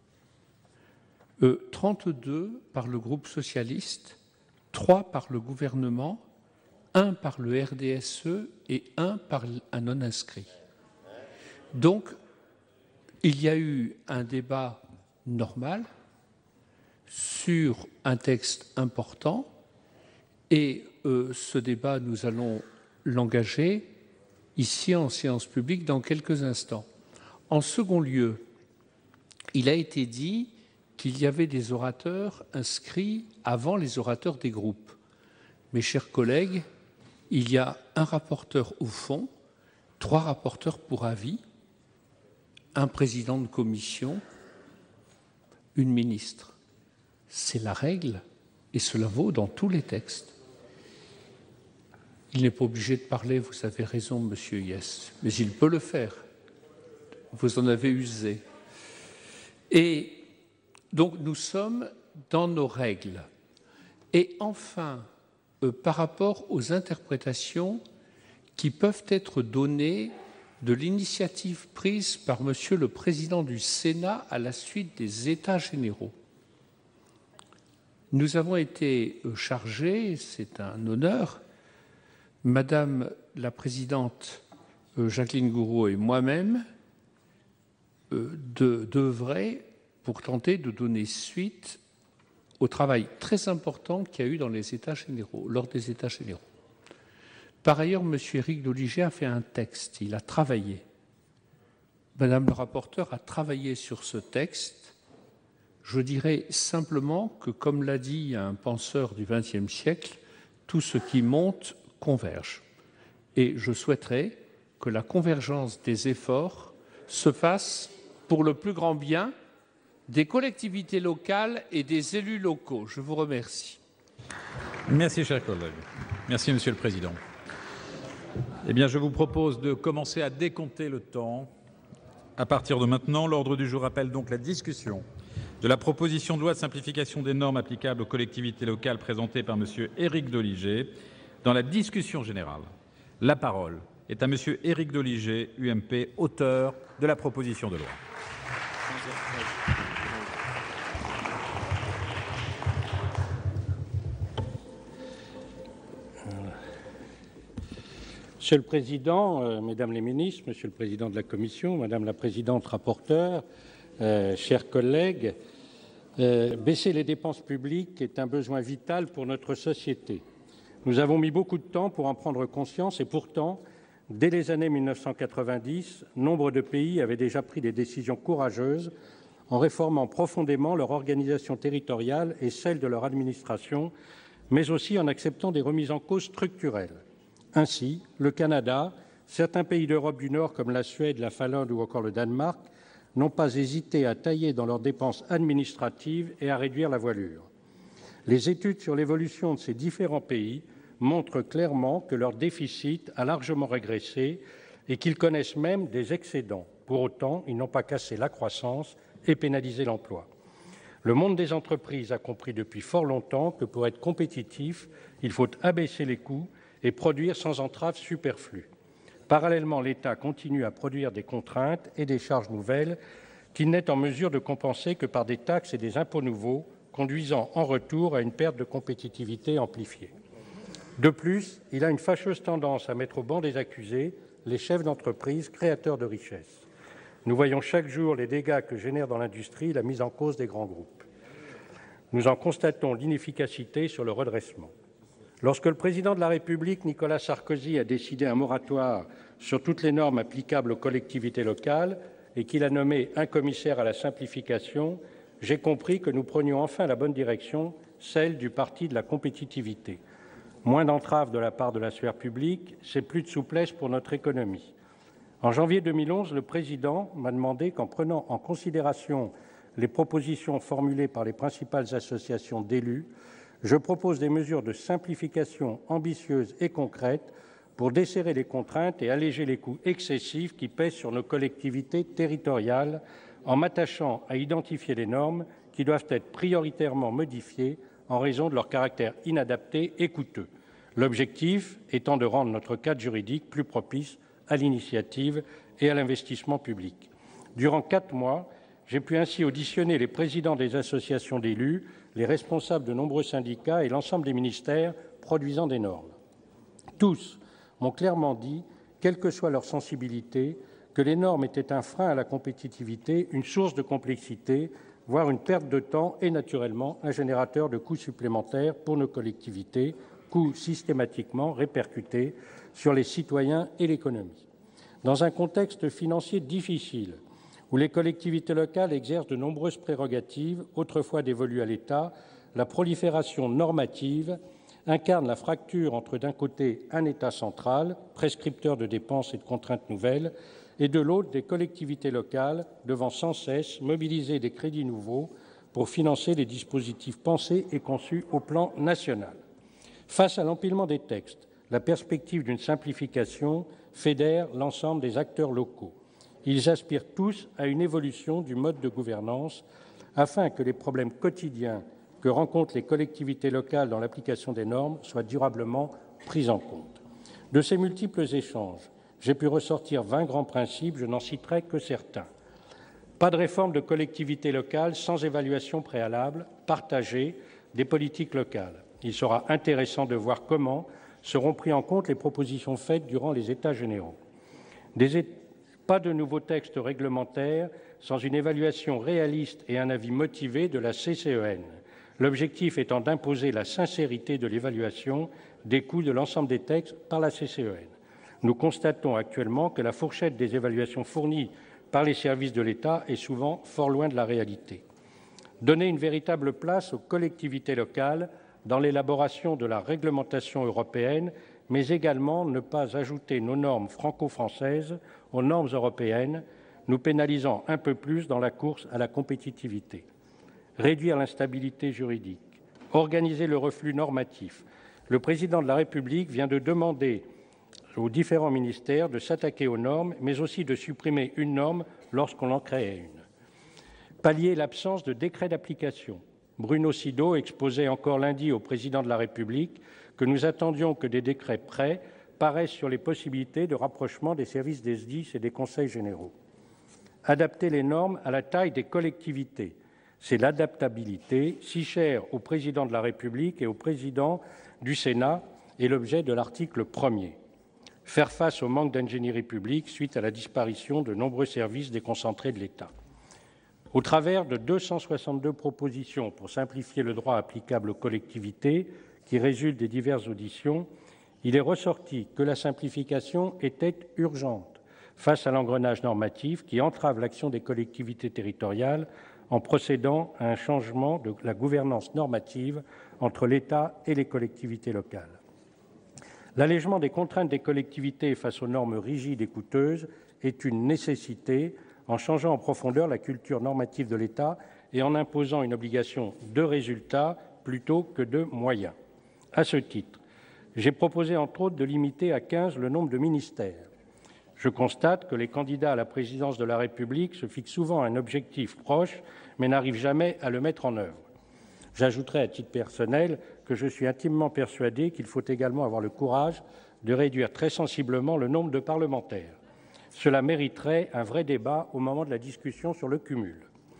32 par le groupe socialiste, 3 par le gouvernement, 1 par le RDSE et 1 par un non-inscrit. Donc, il y a eu un débat normal sur un texte important et ce débat, nous allons l'engager ici en séance publique dans quelques instants. En second lieu, il a été dit qu'il y avait des orateurs inscrits avant les orateurs des groupes. Mes chers collègues, il y a un rapporteur au fond, 3 rapporteurs pour avis, un président de commission, une ministre. C'est la règle et cela vaut dans tous les textes. Il n'est pas obligé de parler, vous avez raison, monsieur Hyest, mais il peut le faire. Vous en avez usé. Et donc nous sommes dans nos règles. Et enfin, par rapport aux interprétations qui peuvent être données de l'initiative prise par Monsieur le Président du Sénat à la suite des États généraux. Nous avons été chargés, c'est un honneur, Madame la Présidente Jacqueline Gourault et moi-même, d'œuvrer pour tenter de donner suite au travail très important qu'il y a eu dans les États généraux, lors des États généraux. Par ailleurs, M. Éric Doligé a fait un texte, il a travaillé. Madame le rapporteur a travaillé sur ce texte. Je dirais simplement que, comme l'a dit un penseur du XXe siècle, tout ce qui monte converge. Et je souhaiterais que la convergence des efforts se fasse pour le plus grand bien des collectivités locales et des élus locaux. Je vous remercie. Merci, chers collègues. Merci, Monsieur le Président. Eh bien, je vous propose de commencer à décompter le temps. À partir de maintenant, l'ordre du jour appelle donc la discussion de la proposition de loi de simplification des normes applicables aux collectivités locales présentée par Monsieur Éric Doligé. Dans la discussion générale, la parole est à Monsieur Éric Doligé, UMP, auteur de la proposition de loi. Monsieur le Président, Mesdames les ministres, Monsieur le Président de la Commission, Madame la Présidente rapporteure, chers collègues, baisser les dépenses publiques est un besoin vital pour notre société. Nous avons mis beaucoup de temps pour en prendre conscience et pourtant, dès les années 1990, nombre de pays avaient déjà pris des décisions courageuses en réformant profondément leur organisation territoriale et celle de leur administration, mais aussi en acceptant des remises en cause structurelles. Ainsi, le Canada, certains pays d'Europe du Nord comme la Suède, la Finlande ou encore le Danemark n'ont pas hésité à tailler dans leurs dépenses administratives et à réduire la voilure. Les études sur l'évolution de ces différents pays montrent clairement que leur déficit a largement régressé et qu'ils connaissent même des excédents. Pour autant, ils n'ont pas cassé la croissance et pénalisé l'emploi. Le monde des entreprises a compris depuis fort longtemps que pour être compétitif, il faut abaisser les coûts et produire sans entrave superflue. Parallèlement, l'État continue à produire des contraintes et des charges nouvelles qu'il n'est en mesure de compenser que par des taxes et des impôts nouveaux, conduisant en retour à une perte de compétitivité amplifiée. De plus, il a une fâcheuse tendance à mettre au banc des accusés les chefs d'entreprise créateurs de richesses. Nous voyons chaque jour les dégâts que génère dans l'industrie la mise en cause des grands groupes. Nous en constatons l'inefficacité sur le redressement. Lorsque le président de la République, Nicolas Sarkozy, a décidé un moratoire sur toutes les normes applicables aux collectivités locales et qu'il a nommé un commissaire à la simplification, j'ai compris que nous prenions enfin la bonne direction, celle du parti de la compétitivité. Moins d'entraves de la part de la sphère publique, c'est plus de souplesse pour notre économie. En janvier 2011, le Président m'a demandé qu'en prenant en considération les propositions formulées par les principales associations d'élus, je propose des mesures de simplification ambitieuses et concrètes pour desserrer les contraintes et alléger les coûts excessifs qui pèsent sur nos collectivités territoriales, en m'attachant à identifier les normes qui doivent être prioritairement modifiées en raison de leur caractère inadapté et coûteux. L'objectif étant de rendre notre cadre juridique plus propice à l'initiative et à l'investissement public. Durant 4 mois, j'ai pu ainsi auditionner les présidents des associations d'élus, les responsables de nombreux syndicats et l'ensemble des ministères produisant des normes. Tous m'ont clairement dit, quelle que soit leur sensibilité, que les normes étaient un frein à la compétitivité, une source de complexité, voire une perte de temps et naturellement un générateur de coûts supplémentaires pour nos collectivités, coûts systématiquement répercutés sur les citoyens et l'économie. Dans un contexte financier difficile, où les collectivités locales exercent de nombreuses prérogatives, autrefois dévolues à l'État, la prolifération normative incarne la fracture entre, d'un côté, un État central, prescripteur de dépenses et de contraintes nouvelles, et de l'autre, des collectivités locales devant sans cesse mobiliser des crédits nouveaux pour financer les dispositifs pensés et conçus au plan national. Face à l'empilement des textes, la perspective d'une simplification fédère l'ensemble des acteurs locaux. Ils aspirent tous à une évolution du mode de gouvernance afin que les problèmes quotidiens que rencontrent les collectivités locales dans l'application des normes soient durablement pris en compte. De ces multiples échanges, j'ai pu ressortir 20 grands principes, je n'en citerai que certains. Pas de réforme de collectivités locales sans évaluation préalable, partagée des politiques locales. Il sera intéressant de voir comment seront pris en compte les propositions faites durant les États généraux. Pas de nouveaux textes réglementaires sans une évaluation réaliste et un avis motivé de la CCEN, l'objectif étant d'imposer la sincérité de l'évaluation des coûts de l'ensemble des textes par la CCEN. Nous constatons actuellement que la fourchette des évaluations fournies par les services de l'État est souvent fort loin de la réalité. Donner une véritable place aux collectivités locales dans l'élaboration de la réglementation européenne, mais également ne pas ajouter nos normes franco-françaises aux normes européennes, nous pénalisant un peu plus dans la course à la compétitivité. Réduire l'instabilité juridique, organiser le reflux normatif. Le Président de la République vient de demander aux différents ministères de s'attaquer aux normes, mais aussi de supprimer une norme lorsqu'on en crée une. Pallier l'absence de décret d'application. Bruno Sido exposait encore lundi au Président de la République que nous attendions que des décrets prêts paraissent sur les possibilités de rapprochement des services des SDIS et des conseils généraux. Adapter les normes à la taille des collectivités. C'est l'adaptabilité, si chère au Président de la République et au Président du Sénat, est l'objet de l'article 1er. Faire face au manque d'ingénierie publique suite à la disparition de nombreux services déconcentrés de l'État. Au travers de 262 propositions pour simplifier le droit applicable aux collectivités qui résultent des diverses auditions, il est ressorti que la simplification était urgente face à l'engrenage normatif qui entrave l'action des collectivités territoriales en procédant à un changement de la gouvernance normative entre l'État et les collectivités locales. L'allègement des contraintes des collectivités face aux normes rigides et coûteuses est une nécessité en changeant en profondeur la culture normative de l'État et en imposant une obligation de résultat plutôt que de moyens. À ce titre, j'ai proposé entre autres de limiter à 15 le nombre de ministères. Je constate que les candidats à la présidence de la République se fixent souvent un objectif proche, mais n'arrivent jamais à le mettre en œuvre. J'ajouterai à titre personnel que je suis intimement persuadé qu'il faut également avoir le courage de réduire très sensiblement le nombre de parlementaires. Cela mériterait un vrai débat au moment de la discussion sur le cumul.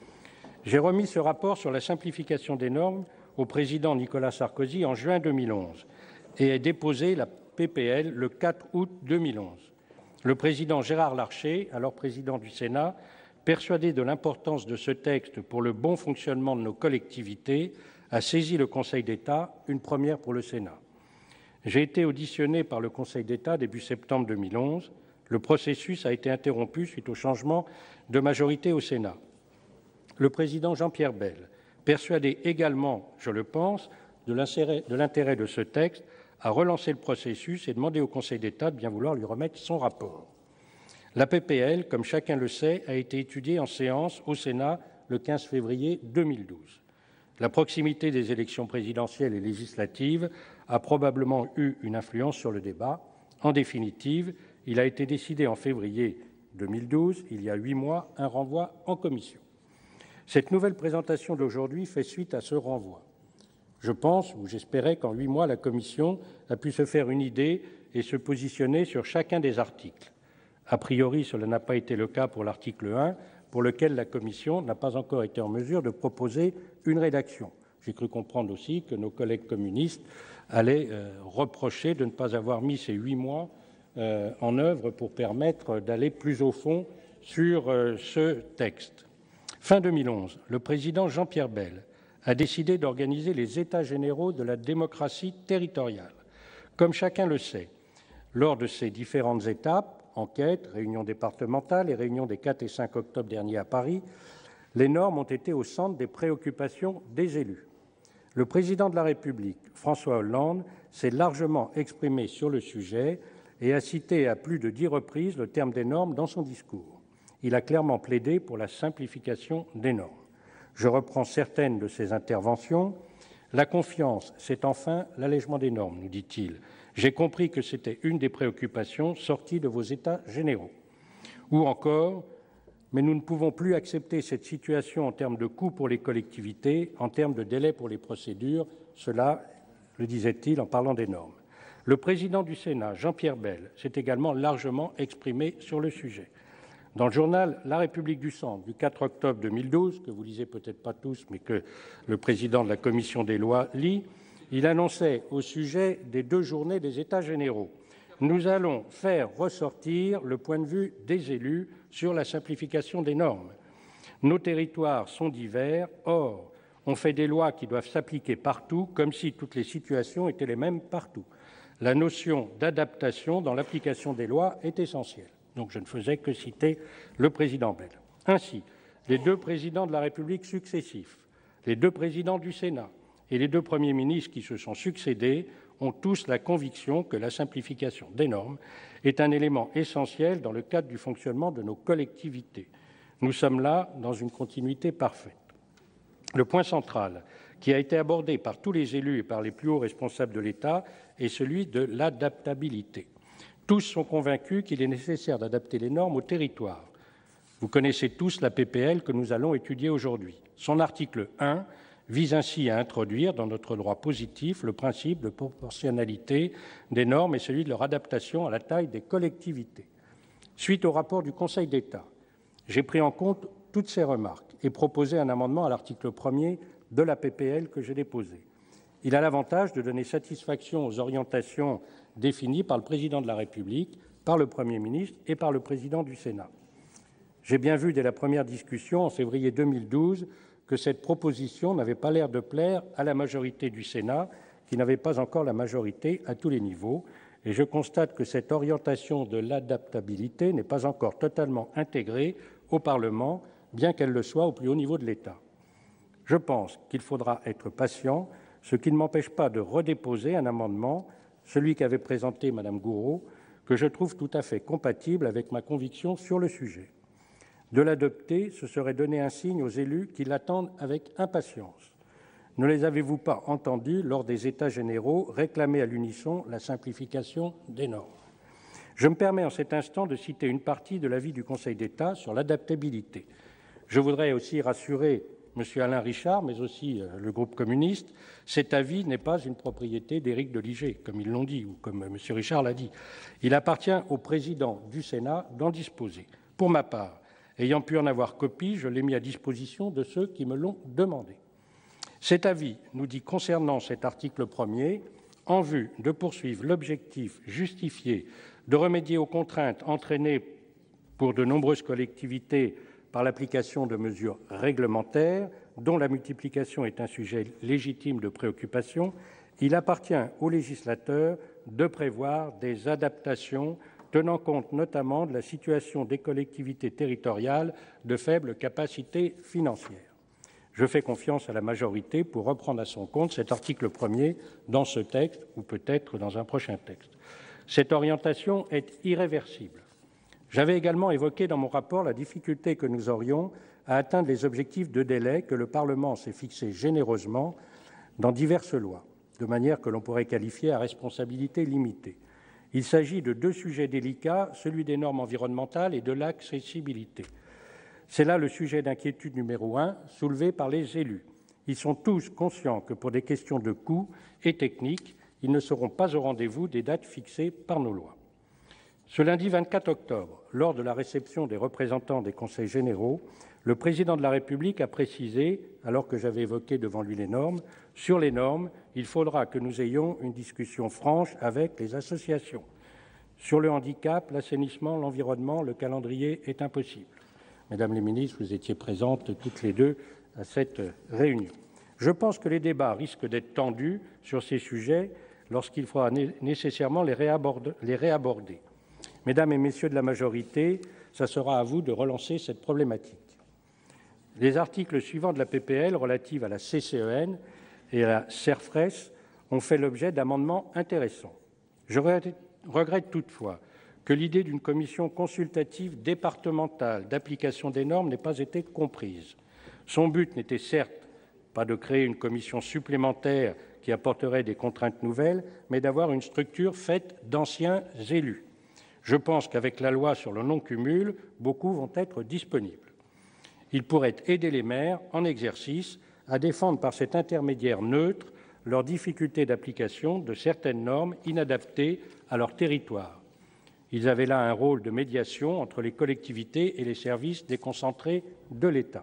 J'ai remis ce rapport sur la simplification des normes au président Nicolas Sarkozy en juin 2011 et ai déposé la PPL le 4 août 2011. Le président Gérard Larcher, alors président du Sénat, persuadé de l'importance de ce texte pour le bon fonctionnement de nos collectivités, a saisi le Conseil d'État, une première pour le Sénat. J'ai été auditionné par le Conseil d'État début septembre 2011. Le processus a été interrompu suite au changement de majorité au Sénat. le président Jean-Pierre Bel, persuadé également, je le pense, de l'intérêt de ce texte, a relancé le processus et demandé au Conseil d'État de bien vouloir lui remettre son rapport. La PPL, comme chacun le sait, a été étudiée en séance au Sénat le 15 février 2012. La proximité des élections présidentielles et législatives a probablement eu une influence sur le débat. En définitive, il a été décidé en février 2012, il y a 8 mois, un renvoi en commission. Cette nouvelle présentation d'aujourd'hui fait suite à ce renvoi. Je pense, ou j'espérais qu'en 8 mois, la commission a pu se faire une idée et se positionner sur chacun des articles. A priori, cela n'a pas été le cas pour l'article 1, pour lequel la commission n'a pas encore été en mesure de proposer une rédaction. J'ai cru comprendre aussi que nos collègues communistes allaient reprocher de ne pas avoir mis ces 8 mois en œuvre pour permettre d'aller plus au fond sur ce texte. Fin 2011, le président Jean-Pierre Bel a décidé d'organiser les États généraux de la démocratie territoriale. Comme chacun le sait, lors de ces différentes étapes, enquête, réunion départementale et réunion des 4 et 5 octobre dernier à Paris, les normes ont été au centre des préoccupations des élus. Le président de la République, François Hollande, s'est largement exprimé sur le sujet et a cité à plus de 10 reprises le terme des normes dans son discours. Il a clairement plaidé pour la simplification des normes. Je reprends certaines de ses interventions. La confiance, c'est enfin l'allègement des normes, nous dit-il. J'ai compris que c'était une des préoccupations sorties de vos États généraux. Ou encore, mais nous ne pouvons plus accepter cette situation en termes de coûts pour les collectivités, en termes de délais pour les procédures. Cela, le disait-il en parlant des normes. Le président du Sénat, Jean-Pierre Bel, s'est également largement exprimé sur le sujet. Dans le journal La République du Centre du 4 octobre 2012, que vous lisez peut-être pas tous, mais que le président de la commission des lois lit, il annonçait au sujet des 2 journées des États généraux: nous allons faire ressortir le point de vue des élus sur la simplification des normes. Nos territoires sont divers, or, on fait des lois qui doivent s'appliquer partout, comme si toutes les situations étaient les mêmes partout. La notion d'adaptation dans l'application des lois est essentielle. Donc je ne faisais que citer le président Bel. Ainsi, les 2 présidents de la République successifs, les 2 présidents du Sénat et les 2 premiers ministres qui se sont succédés ont tous la conviction que la simplification des normes est un élément essentiel dans le cadre du fonctionnement de nos collectivités. Nous sommes là dans une continuité parfaite. Le point central qui a été abordé par tous les élus et par les plus hauts responsables de l'État est celui de l'adaptabilité. Tous sont convaincus qu'il est nécessaire d'adapter les normes au territoire. Vous connaissez tous la PPL que nous allons étudier aujourd'hui. Son article 1 vise ainsi à introduire dans notre droit positif le principe de proportionnalité des normes et celui de leur adaptation à la taille des collectivités. Suite au rapport du Conseil d'État, j'ai pris en compte toutes ces remarques et proposé un amendement à l'article 1er de la PPL que j'ai déposé. Il a l'avantage de donner satisfaction aux orientations définies par le Président de la République, par le Premier ministre et par le Président du Sénat. J'ai bien vu dès la première discussion, en février 2012, que cette proposition n'avait pas l'air de plaire à la majorité du Sénat, qui n'avait pas encore la majorité à tous les niveaux, et je constate que cette orientation de l'adaptabilité n'est pas encore totalement intégrée au Parlement, bien qu'elle le soit au plus haut niveau de l'État. Je pense qu'il faudra être patient, ce qui ne m'empêche pas de redéposer un amendement, celui qu'avait présenté Mme Gourault, que je trouve tout à fait compatible avec ma conviction sur le sujet. De l'adopter, ce serait donner un signe aux élus qui l'attendent avec impatience. Ne les avez-vous pas entendus, lors des États généraux, réclamer à l'unisson la simplification des normes? Je me permets en cet instant de citer une partie de l'avis du Conseil d'État sur l'adaptabilité. Je voudrais aussi rassurer M. Alain Richard, mais aussi le groupe communiste. Cet avis n'est pas une propriété d'Éric Doligé, comme ils l'ont dit, ou comme M. Richard l'a dit. Il appartient au président du Sénat d'en disposer. Pour ma part, ayant pu en avoir copie, je l'ai mis à disposition de ceux qui me l'ont demandé. Cet avis nous dit concernant cet article 1er, en vue de poursuivre l'objectif justifié de remédier aux contraintes entraînées pour de nombreuses collectivités par l'application de mesures réglementaires, dont la multiplication est un sujet légitime de préoccupation, il appartient au législateur de prévoir des adaptations tenant compte notamment de la situation des collectivités territoriales de faible capacité financière. Je fais confiance à la majorité pour reprendre à son compte cet article 1er dans ce texte ou peut-être dans un prochain texte. Cette orientation est irréversible. J'avais également évoqué dans mon rapport la difficulté que nous aurions à atteindre les objectifs de délai que le Parlement s'est fixés généreusement dans diverses lois, de manière que l'on pourrait qualifier à responsabilité limitée. Il s'agit de deux sujets délicats, celui des normes environnementales et de l'accessibilité. C'est là le sujet d'inquiétude numéro 1 soulevé par les élus. Ils sont tous conscients que pour des questions de coûts et techniques, ils ne seront pas au rendez-vous des dates fixées par nos lois. Ce lundi 24 octobre, lors de la réception des représentants des conseils généraux, le président de la République a précisé, alors que j'avais évoqué devant lui les normes, sur les normes, il faudra que nous ayons une discussion franche avec les associations. Sur le handicap, l'assainissement, l'environnement, le calendrier est impossible. Mesdames les ministres, vous étiez présentes toutes les deux à cette réunion. Je pense que les débats risquent d'être tendus sur ces sujets lorsqu'il faudra nécessairement les réaborder. Mesdames et messieurs de la majorité, ça sera à vous de relancer cette problématique. Les articles suivants de la PPL relative à la CCEN et à la CERFRES ont fait l'objet d'amendements intéressants. Je regrette toutefois que l'idée d'une commission consultative départementale d'application des normes n'ait pas été comprise. Son but n'était certes pas de créer une commission supplémentaire qui apporterait des contraintes nouvelles, mais d'avoir une structure faite d'anciens élus. Je pense qu'avec la loi sur le non-cumul, beaucoup vont être disponibles. Ils pourraient aider les maires en exercice à défendre par cet intermédiaire neutre leurs difficultés d'application de certaines normes inadaptées à leur territoire. Ils avaient là un rôle de médiation entre les collectivités et les services déconcentrés de l'État.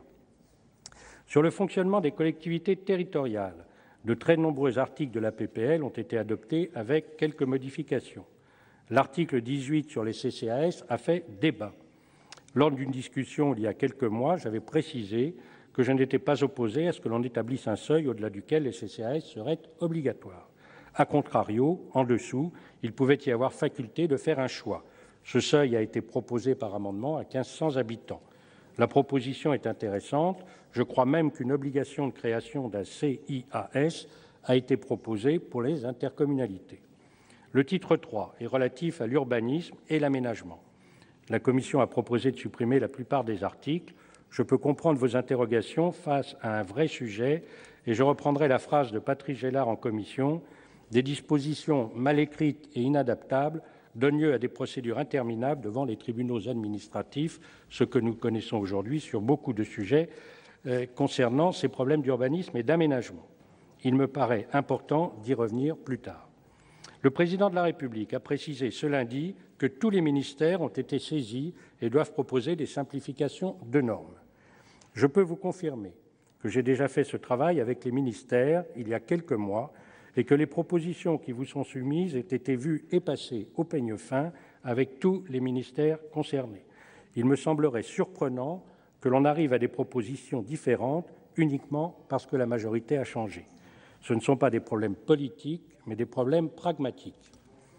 Sur le fonctionnement des collectivités territoriales, de très nombreux articles de la PPL ont été adoptés avec quelques modifications. L'article 18 sur les CCAS a fait débat. Lors d'une discussion il y a quelques mois, j'avais précisé que je n'étais pas opposé à ce que l'on établisse un seuil au-delà duquel les CCAS seraient obligatoires. A contrario, en dessous, il pouvait y avoir faculté de faire un choix. Ce seuil a été proposé par amendement à 1500 habitants. La proposition est intéressante. Je crois même qu'une obligation de création d'un CIAS a été proposée pour les intercommunalités. Le titre 3 est relatif à l'urbanisme et l'aménagement. La Commission a proposé de supprimer la plupart des articles. Je peux comprendre vos interrogations face à un vrai sujet et je reprendrai la phrase de Patrice Gélard en commission. Des dispositions mal écrites et inadaptables donnent lieu à des procédures interminables devant les tribunaux administratifs, ce que nous connaissons aujourd'hui sur beaucoup de sujets concernant ces problèmes d'urbanisme et d'aménagement. Il me paraît important d'y revenir plus tard. Le président de la République a précisé ce lundi que tous les ministères ont été saisis et doivent proposer des simplifications de normes. Je peux vous confirmer que j'ai déjà fait ce travail avec les ministères il y a quelques mois et que les propositions qui vous sont soumises aient été vues et passées au peigne fin avec tous les ministères concernés. Il me semblerait surprenant que l'on arrive à des propositions différentes uniquement parce que la majorité a changé. Ce ne sont pas des problèmes politiques, mais des problèmes pragmatiques.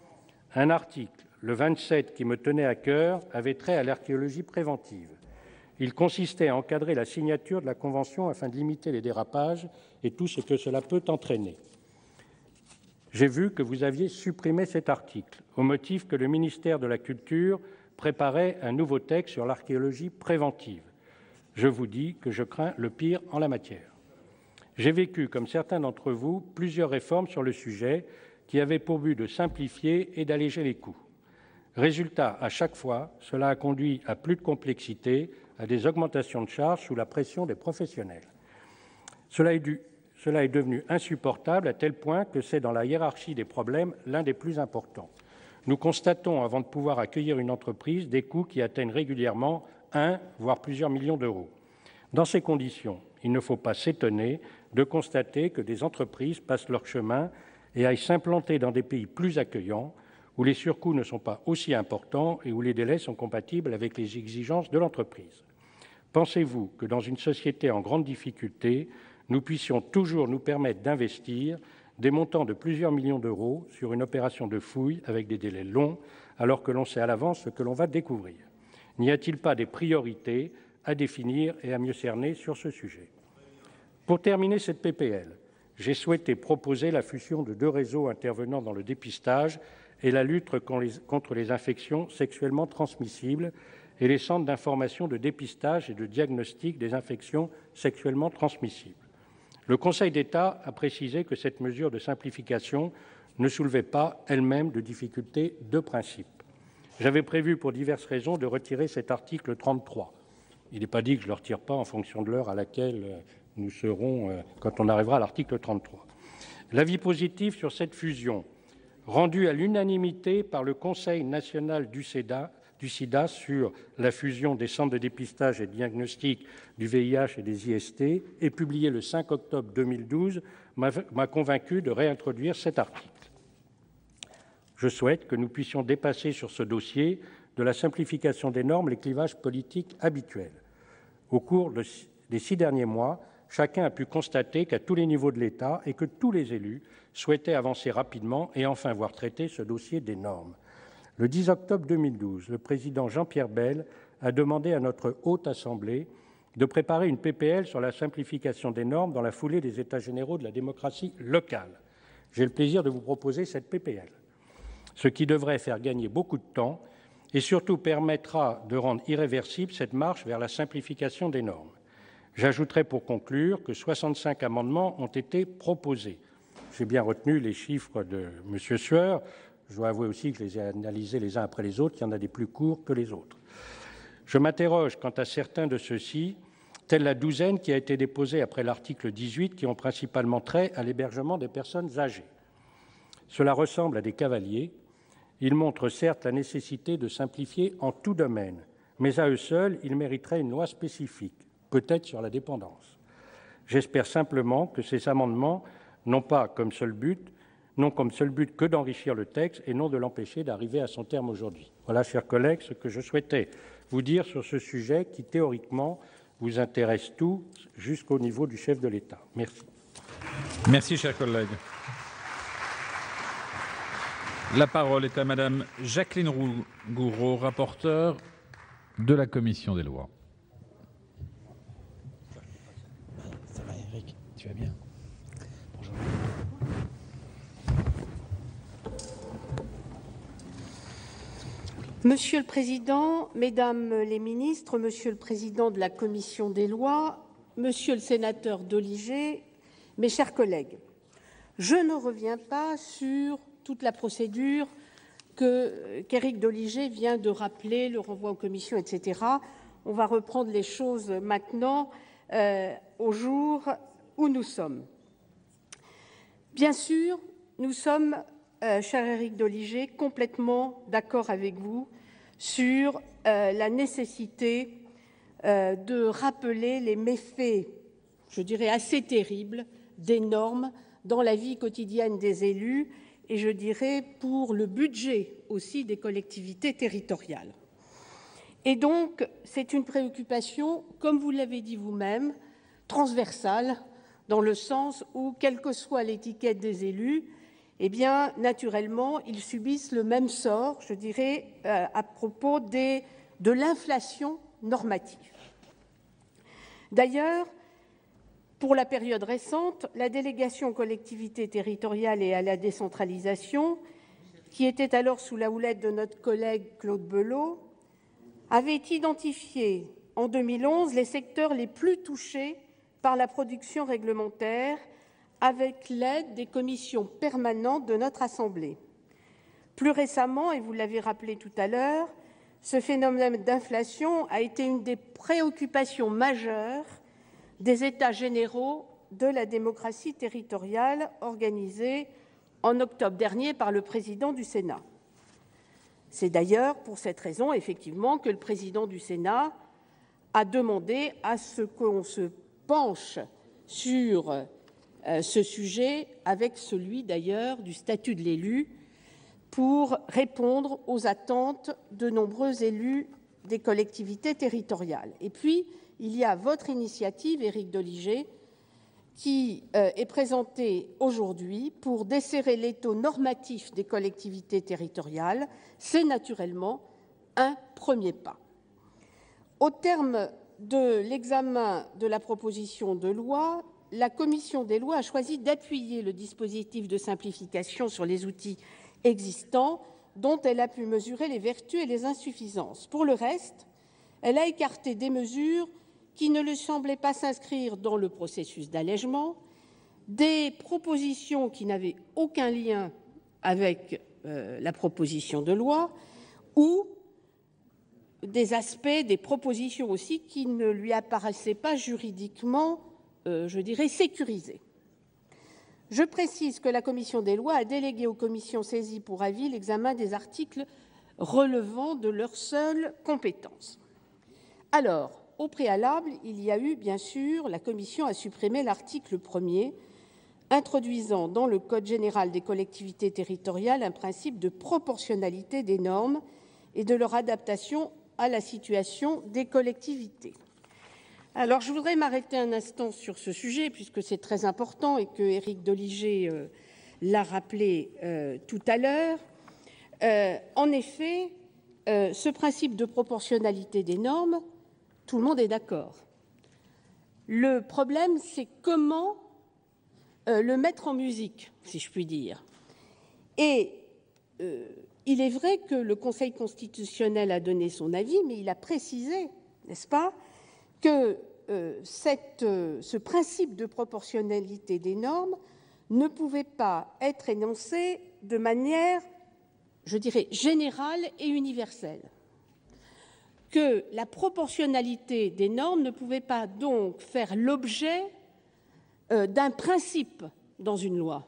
Un article, le 27, qui me tenait à cœur, avait trait à l'archéologie préventive. Il consistait à encadrer la signature de la Convention afin de limiter les dérapages et tout ce que cela peut entraîner. J'ai vu que vous aviez supprimé cet article au motif que le ministère de la Culture préparait un nouveau texte sur l'archéologie préventive. Je vous dis que je crains le pire en la matière. J'ai vécu, comme certains d'entre vous, plusieurs réformes sur le sujet qui avaient pour but de simplifier et d'alléger les coûts. Résultat, à chaque fois, cela a conduit à plus de complexité, à des augmentations de charges sous la pression des professionnels. Cela est devenu insupportable à tel point que c'est dans la hiérarchie des problèmes l'un des plus importants. Nous constatons, avant de pouvoir accueillir une entreprise, des coûts qui atteignent régulièrement 1, voire plusieurs millions d'euros. Dans ces conditions, il ne faut pas s'étonner de constater que des entreprises passent leur chemin et aillent s'implanter dans des pays plus accueillants, où les surcoûts ne sont pas aussi importants et où les délais sont compatibles avec les exigences de l'entreprise. Pensez-vous que dans une société en grande difficulté, nous puissions toujours nous permettre d'investir des montants de plusieurs millions d'euros sur une opération de fouille avec des délais longs, alors que l'on sait à l'avance ce que l'on va découvrir? N'y a-t-il pas des priorités à définir et à mieux cerner sur ce sujet? Pour terminer cette PPL, j'ai souhaité proposer la fusion de 2 réseaux intervenant dans le dépistage et la lutte contre les infections sexuellement transmissibles et les centres d'information de dépistage et de diagnostic des infections sexuellement transmissibles. Le Conseil d'État a précisé que cette mesure de simplification ne soulevait pas elle-même de difficultés de principe. J'avais prévu, pour diverses raisons, de retirer cet article 33. Il n'est pas dit que je ne le retire pas en fonction de l'heure à laquelle nous serons quand on arrivera à l'article 33. L'avis positif sur cette fusion, rendu à l'unanimité par le Conseil national du SIDA sur la fusion des centres de dépistage et de diagnostic du VIH et des IST, et publié le 5 octobre 2012, m'a convaincu de réintroduire cet article. Je souhaite que nous puissions dépasser sur ce dossier de la simplification des normes les clivages politiques habituels. Au cours des 6 derniers mois, chacun a pu constater qu'à tous les niveaux de l'État et que tous les élus souhaitaient avancer rapidement et enfin voir traiter ce dossier des normes. Le 10 octobre 2012, le président Jean-Pierre Bel a demandé à notre Haute Assemblée de préparer une PPL sur la simplification des normes dans la foulée des États généraux de la démocratie locale. J'ai le plaisir de vous proposer cette PPL, ce qui devrait faire gagner beaucoup de temps et surtout permettra de rendre irréversible cette marche vers la simplification des normes. J'ajouterai pour conclure que 65 amendements ont été proposés. J'ai bien retenu les chiffres de M. Sueur. Je dois avouer aussi que je les ai analysés les uns après les autres. Il y en a des plus courts que les autres. Je m'interroge quant à certains de ceux-ci, telle la douzaine qui a été déposée après l'article 18, qui ont principalement trait à l'hébergement des personnes âgées. Cela ressemble à des cavaliers. Ils montrent certes la nécessité de simplifier en tout domaine, mais à eux seuls, ils mériteraient une loi spécifique, peut-être sur la dépendance. J'espère simplement que ces amendements n'ont comme seul but que d'enrichir le texte et non de l'empêcher d'arriver à son terme aujourd'hui. Voilà, chers collègues, ce que je souhaitais vous dire sur ce sujet qui, théoriquement, vous intéresse tous jusqu'au niveau du chef de l'État. Merci. Merci, chers collègues. La parole est à Madame Jacqueline Gourault, rapporteure de la Commission des lois. Ça va, Eric? Tu vas bien? Bonjour. Monsieur le Président, Mesdames les ministres, Monsieur le Président de la Commission des lois, Monsieur le sénateur Doligé, mes chers collègues, je ne reviens pas sur toute la procédure qu'Éric Doligé vient de rappeler, le renvoi en commission, etc. On va reprendre les choses maintenant au jour où nous sommes. Bien sûr, nous sommes, cher Éric Doligé, complètement d'accord avec vous sur la nécessité de rappeler les méfaits, je dirais assez terribles, des normes dans la vie quotidienne des élus et je dirais pour le budget aussi des collectivités territoriales. Et donc, c'est une préoccupation, comme vous l'avez dit vous-même, transversale, dans le sens où, quelle que soit l'étiquette des élus, eh bien, naturellement, ils subissent le même sort, je dirais, à propos de l'inflation normative. D'ailleurs, pour la période récente, la délégation aux collectivités territoriales et à la décentralisation, qui était alors sous la houlette de notre collègue Claude Belot, avait identifié en 2011 les secteurs les plus touchés par la production réglementaire avec l'aide des commissions permanentes de notre Assemblée. Plus récemment, et vous l'avez rappelé tout à l'heure, ce phénomène d'inflation a été une des préoccupations majeures des États généraux de la démocratie territoriale organisés en octobre dernier par le président du Sénat. C'est d'ailleurs pour cette raison, effectivement, que le président du Sénat a demandé à ce qu'on se penche sur ce sujet avec celui, d'ailleurs, du statut de l'élu pour répondre aux attentes de nombreux élus des collectivités territoriales. Et puis, il y a votre initiative, Éric Doligé, qui est présentée aujourd'hui pour desserrer l'étau normatif des collectivités territoriales. C'est naturellement un premier pas. Au terme de l'examen de la proposition de loi, la commission des lois a choisi d'appuyer le dispositif de simplification sur les outils existants dont elle a pu mesurer les vertus et les insuffisances. Pour le reste, elle a écarté des mesures qui ne lui semblaient pas s'inscrire dans le processus d'allègement, des propositions qui n'avaient aucun lien avec la proposition de loi ou des aspects, des propositions aussi qui ne lui apparaissaient pas juridiquement, je dirais, sécurisés. Je précise que la commission des lois a délégué aux commissions saisies pour avis l'examen des articles relevant de leur seule compétence. Alors, au préalable, il y a eu, bien sûr, la commission a supprimé l'article 1er, introduisant dans le Code général des collectivités territoriales un principe de proportionnalité des normes et de leur adaptation à la situation des collectivités. Alors, je voudrais m'arrêter un instant sur ce sujet, puisque c'est très important et que Éric Doligé l'a rappelé tout à l'heure. En effet, ce principe de proportionnalité des normes, tout le monde est d'accord. Le problème, c'est comment le mettre en musique, si je puis dire. Et il est vrai que le Conseil constitutionnel a donné son avis, mais il a précisé, n'est-ce pas, que ce principe de proportionnalité des normes ne pouvait pas être énoncé de manière, je dirais, générale et universelle. Que la proportionnalité des normes ne pouvait pas donc faire l'objet d'un principe dans une loi.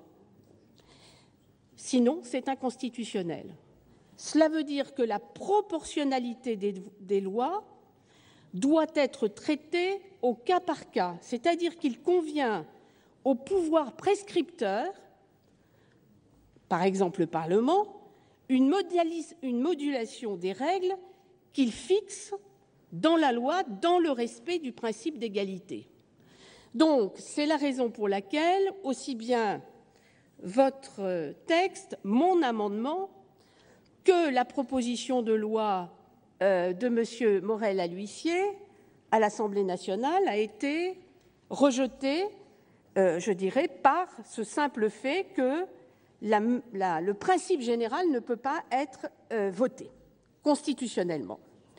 Sinon, c'est inconstitutionnel. Cela veut dire que la proportionnalité des lois doit être traitée au cas par cas, c'est-à-dire qu'il convient au pouvoir prescripteur, par exemple le Parlement, une modulation des règles qu'il fixe dans la loi, dans le respect du principe d'égalité. Donc, c'est la raison pour laquelle, aussi bien votre texte, mon amendement, que la proposition de loi de M. Morel-a-L'Huissier à l'Assemblée nationale a été rejetée, je dirais, par ce simple fait que le principe général ne peut pas être voté constitutionnellement.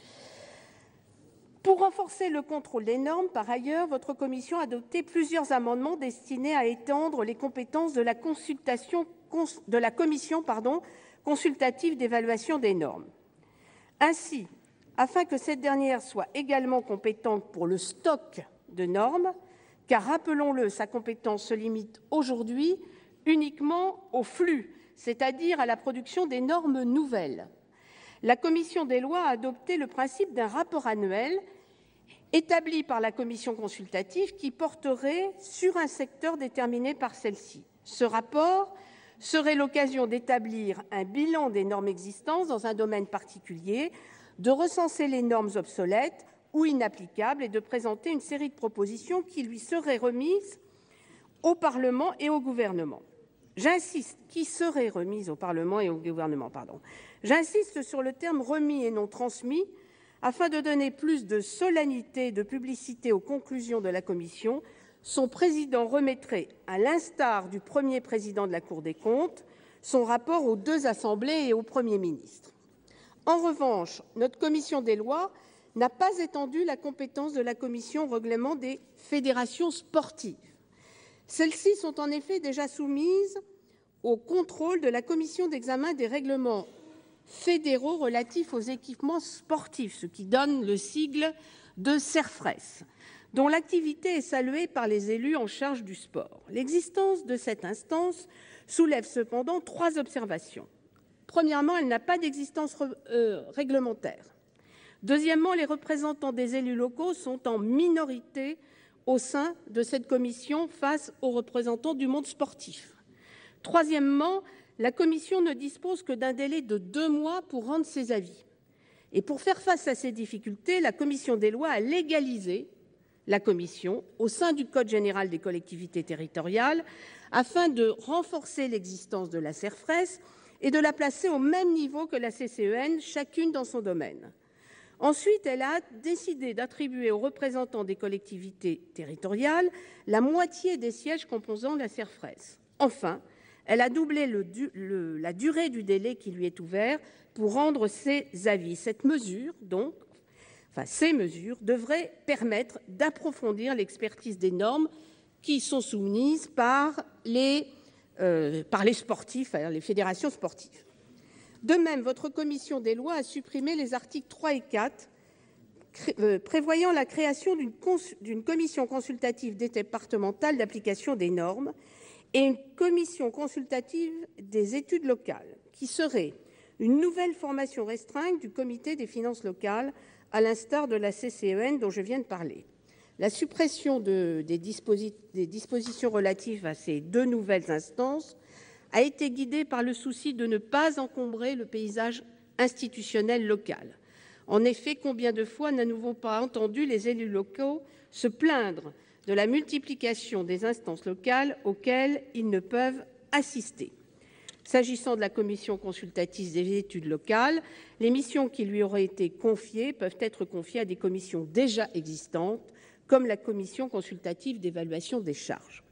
Pour renforcer le contrôle des normes, par ailleurs, votre commission a adopté plusieurs amendements destinés à étendre les compétences de la commission consultative d'évaluation des normes. Ainsi, afin que cette dernière soit également compétente pour le stock de normes, car, rappelons-le, sa compétence se limite aujourd'hui uniquement au flux, c'est-à-dire à la production des normes nouvelles, la commission des lois a adopté le principe d'un rapport annuel établi par la commission consultative qui porterait sur un secteur déterminé par celle-ci. Ce rapport serait l'occasion d'établir un bilan des normes existantes dans un domaine particulier, de recenser les normes obsolètes ou inapplicables et de présenter une série de propositions qui lui seraient remises au Parlement et au gouvernement. J'insiste, qui seraient remises au Parlement et au gouvernement, J'insiste sur le terme « remis » et non « transmis » afin de donner plus de solennité et de publicité aux conclusions de la Commission. Son président remettrait, à l'instar du premier président de la Cour des comptes, son rapport aux deux assemblées et au Premier ministre. En revanche, notre commission des lois n'a pas étendu la compétence de la commission au règlement des fédérations sportives. Celles-ci sont en effet déjà soumises au contrôle de la commission d'examen des règlements fédéraux relatifs aux équipements sportifs, ce qui donne le sigle de CERFRES, dont l'activité est saluée par les élus en charge du sport. L'existence de cette instance soulève cependant 3 observations. Premièrement, elle n'a pas d'existence réglementaire. Deuxièmement, les représentants des élus locaux sont en minorité au sein de cette commission face aux représentants du monde sportif. Troisièmement, la commission ne dispose que d'un délai de 2 mois pour rendre ses avis. Et pour faire face à ces difficultés, la commission des lois a légalisé la commission au sein du Code général des collectivités territoriales afin de renforcer l'existence de la CERFRES et de la placer au même niveau que la CCEN, chacune dans son domaine. Ensuite, elle a décidé d'attribuer aux représentants des collectivités territoriales la moitié des sièges composant la CERFRES. Enfin, elle a doublé la durée du délai qui lui est ouvert pour rendre ses avis. Ces mesures devraient permettre d'approfondir l'expertise des normes qui sont soumises par les sportifs, les fédérations sportives. De même, votre commission des lois a supprimé les articles 3 et 4 prévoyant la création d'une commission consultative départementale d'application des normes et une commission consultative des études locales, qui serait une nouvelle formation restreinte du comité des finances locales, à l'instar de la CCEN dont je viens de parler. La suppression des dispositions relatives à ces deux nouvelles instances a été guidée par le souci de ne pas encombrer le paysage institutionnel local. En effet, combien de fois n'avons-nous pas entendu les élus locaux se plaindre de la multiplication des instances locales auxquelles ils ne peuvent assister. S'agissant de la commission consultative des études locales, les missions qui lui auraient été confiées peuvent être confiées à des commissions déjà existantes, comme la commission consultative d'évaluation des charges.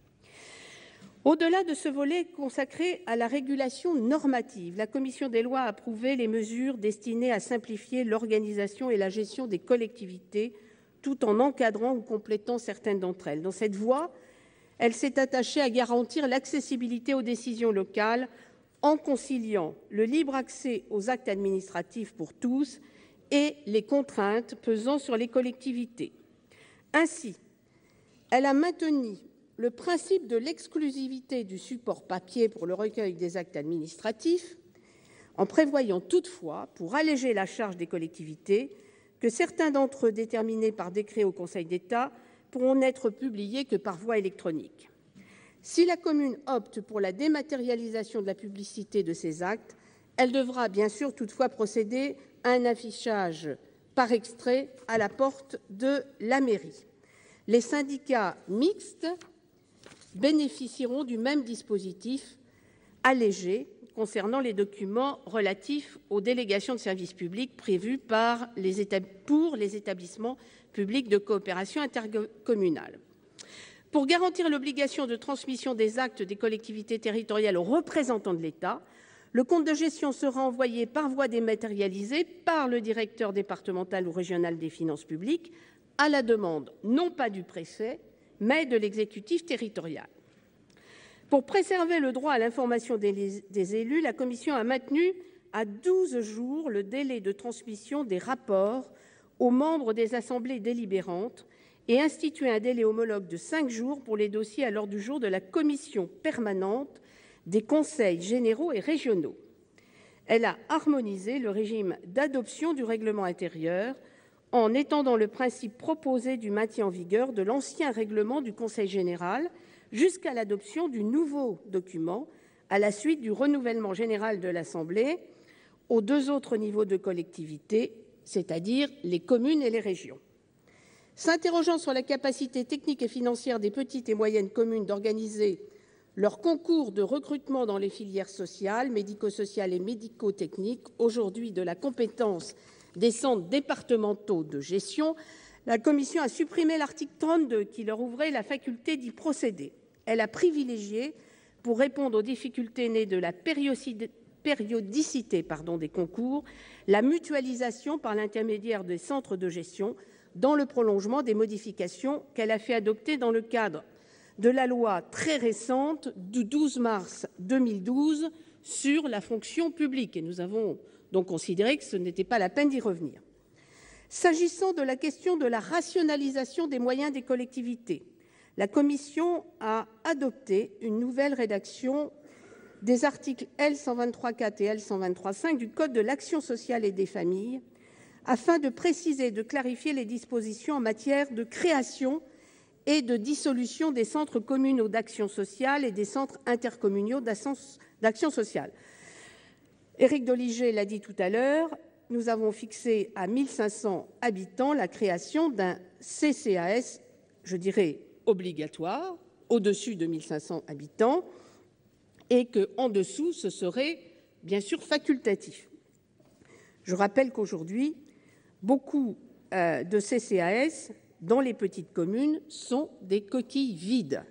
Au-delà de ce volet consacré à la régulation normative, la commission des lois a approuvé les mesures destinées à simplifier l'organisation et la gestion des collectivités, tout en encadrant ou complétant certaines d'entre elles. Dans cette voie, elle s'est attachée à garantir l'accessibilité aux décisions locales en conciliant le libre accès aux actes administratifs pour tous et les contraintes pesant sur les collectivités. Ainsi, elle a maintenu le principe de l'exclusivité du support papier pour le recueil des actes administratifs, en prévoyant toutefois, pour alléger la charge des collectivités, que certains d'entre eux, déterminés par décret au Conseil d'État, pourront n'être publiés que par voie électronique. Si la commune opte pour la dématérialisation de la publicité de ces actes, elle devra bien sûr toutefois procéder à un affichage par extrait à la porte de la mairie. Les syndicats mixtes bénéficieront du même dispositif allégé concernant les documents relatifs aux délégations de services publics prévues pour les établissements publics de coopération intercommunale. Pour garantir l'obligation de transmission des actes des collectivités territoriales aux représentants de l'État, le compte de gestion sera envoyé par voie dématérialisée par le directeur départemental ou régional des finances publiques, à la demande non pas du préfet, mais de l'exécutif territorial. Pour préserver le droit à l'information des élus, la commission a maintenu à 12 jours le délai de transmission des rapports aux membres des assemblées délibérantes et institué un délai homologue de 5 jours pour les dossiers à l'ordre du jour de la commission permanente des conseils généraux et régionaux. Elle a harmonisé le régime d'adoption du règlement intérieur en étendant le principe proposé du maintien en vigueur de l'ancien règlement du Conseil général jusqu'à l'adoption du nouveau document à la suite du renouvellement général de l'Assemblée aux deux autres niveaux de collectivité, c'est-à-dire les communes et les régions. S'interrogeant sur la capacité technique et financière des petites et moyennes communes d'organiser leur concours de recrutement dans les filières sociales, médico-sociales et médico-techniques, aujourd'hui de la compétence des centres départementaux de gestion, la commission a supprimé l'article 32 qui leur ouvrait la faculté d'y procéder. Elle a privilégié, pour répondre aux difficultés nées de la périodicité des concours, la mutualisation par l'intermédiaire des centres de gestion, dans le prolongement des modifications qu'elle a fait adopter dans le cadre de la loi très récente du 12 mars 2012 sur la fonction publique. Et nous avons donc considéré que ce n'était pas la peine d'y revenir. S'agissant de la question de la rationalisation des moyens des collectivités, la commission a adopté une nouvelle rédaction des articles L. 123-4 et L. 123-5 du Code de l'action sociale et des familles, afin de préciser et de clarifier les dispositions en matière de création et de dissolution des centres communaux d'action sociale et des centres intercommunaux d'action sociale. Éric Doligé l'a dit tout à l'heure, nous avons fixé à 1 500 habitants la création d'un CCAS, je dirais obligatoire, au-dessus de 1 500 habitants, et qu'en dessous, ce serait bien sûr facultatif. Je rappelle qu'aujourd'hui, Beaucoup de ces CAS, dans les petites communes, sont des coquilles vides.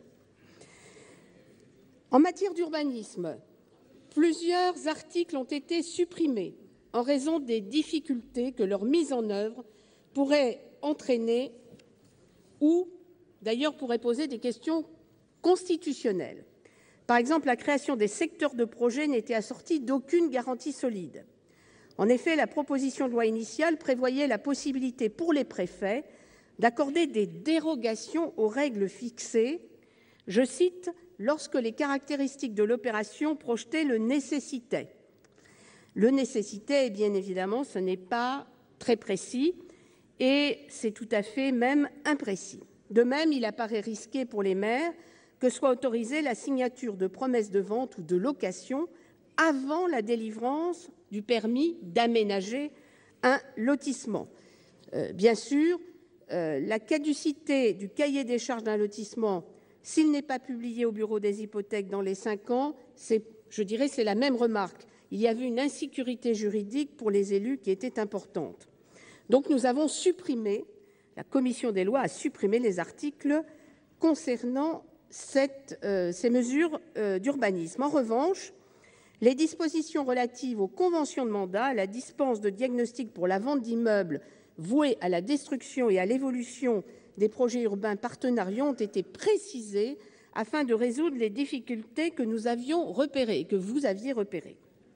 En matière d'urbanisme, plusieurs articles ont été supprimés en raison des difficultés que leur mise en œuvre pourrait entraîner ou, d'ailleurs, pourrait poser des questions constitutionnelles. Par exemple, la création des secteurs de projet n'était assortie d'aucune garantie solide. En effet, la proposition de loi initiale prévoyait la possibilité pour les préfets d'accorder des dérogations aux règles fixées, je cite, « lorsque les caractéristiques de l'opération projetée le nécessitaient ». Le nécessitait, bien évidemment, ce n'est pas très précis et c'est tout à fait même imprécis. De même, il apparaît risqué pour les maires que soit autorisée la signature de promesses de vente ou de location avant la délivrance du permis d'aménager un lotissement. Bien sûr, la caducité du cahier des charges d'un lotissement, s'il n'est pas publié au bureau des hypothèques dans les 5 ans, je dirais c'est la même remarque. Il y avait une insécurité juridique pour les élus qui était importante. Donc nous avons supprimé, la commission des lois a supprimé les articles concernant ces mesures d'urbanisme. En revanche, les dispositions relatives aux conventions de mandat, à la dispense de diagnostic pour la vente d'immeubles voués à la destruction et à l'évolution des projets urbains partenariaux ont été précisées afin de résoudre les difficultés que nous avions repérées, que vous aviez repérées.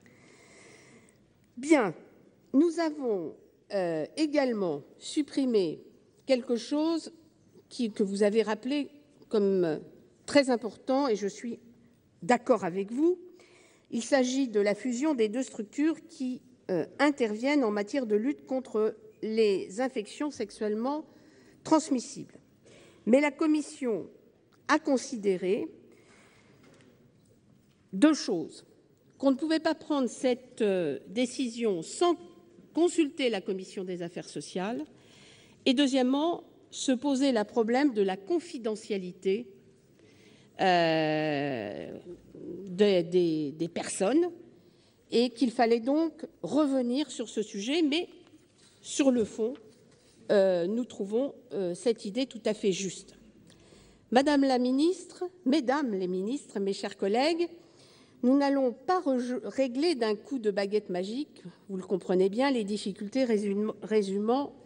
Bien, nous avons également supprimé quelque chose que vous avez rappelé comme très important, et je suis d'accord avec vous. Il s'agit de la fusion des deux structures qui interviennent en matière de lutte contre les infections sexuellement transmissibles. Mais la Commission a considéré deux choses. Qu'on ne pouvait pas prendre cette décision sans consulter la Commission des affaires sociales et, deuxièmement, se poser le problème de la confidentialité des personnes et qu'il fallait donc revenir sur ce sujet, mais sur le fond, nous trouvons cette idée tout à fait juste. Madame la ministre, Mesdames les ministres, mes chers collègues, nous n'allons pas régler d'un coup de baguette magique, vous le comprenez bien, les difficultés résultant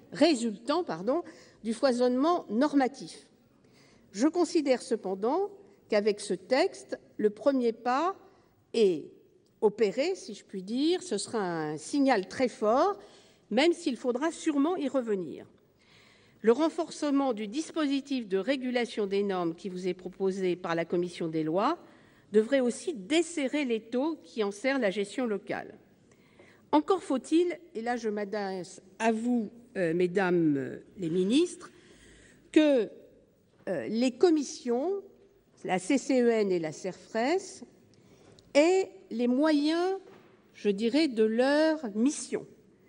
du foisonnement normatif. Je considère cependant qu'avec ce texte, le premier pas est opéré, si je puis dire. Ce sera un signal très fort, même s'il faudra sûrement y revenir. Le renforcement du dispositif de régulation des normes qui vous est proposé par la commission des lois devrait aussi desserrer l'étau qui enserre la gestion locale. Encore faut-il, et là je m'adresse à vous, Mesdames les ministres, que les commissions, la CCEN et la CERFRES, aient les moyens, je dirais, de leur mission.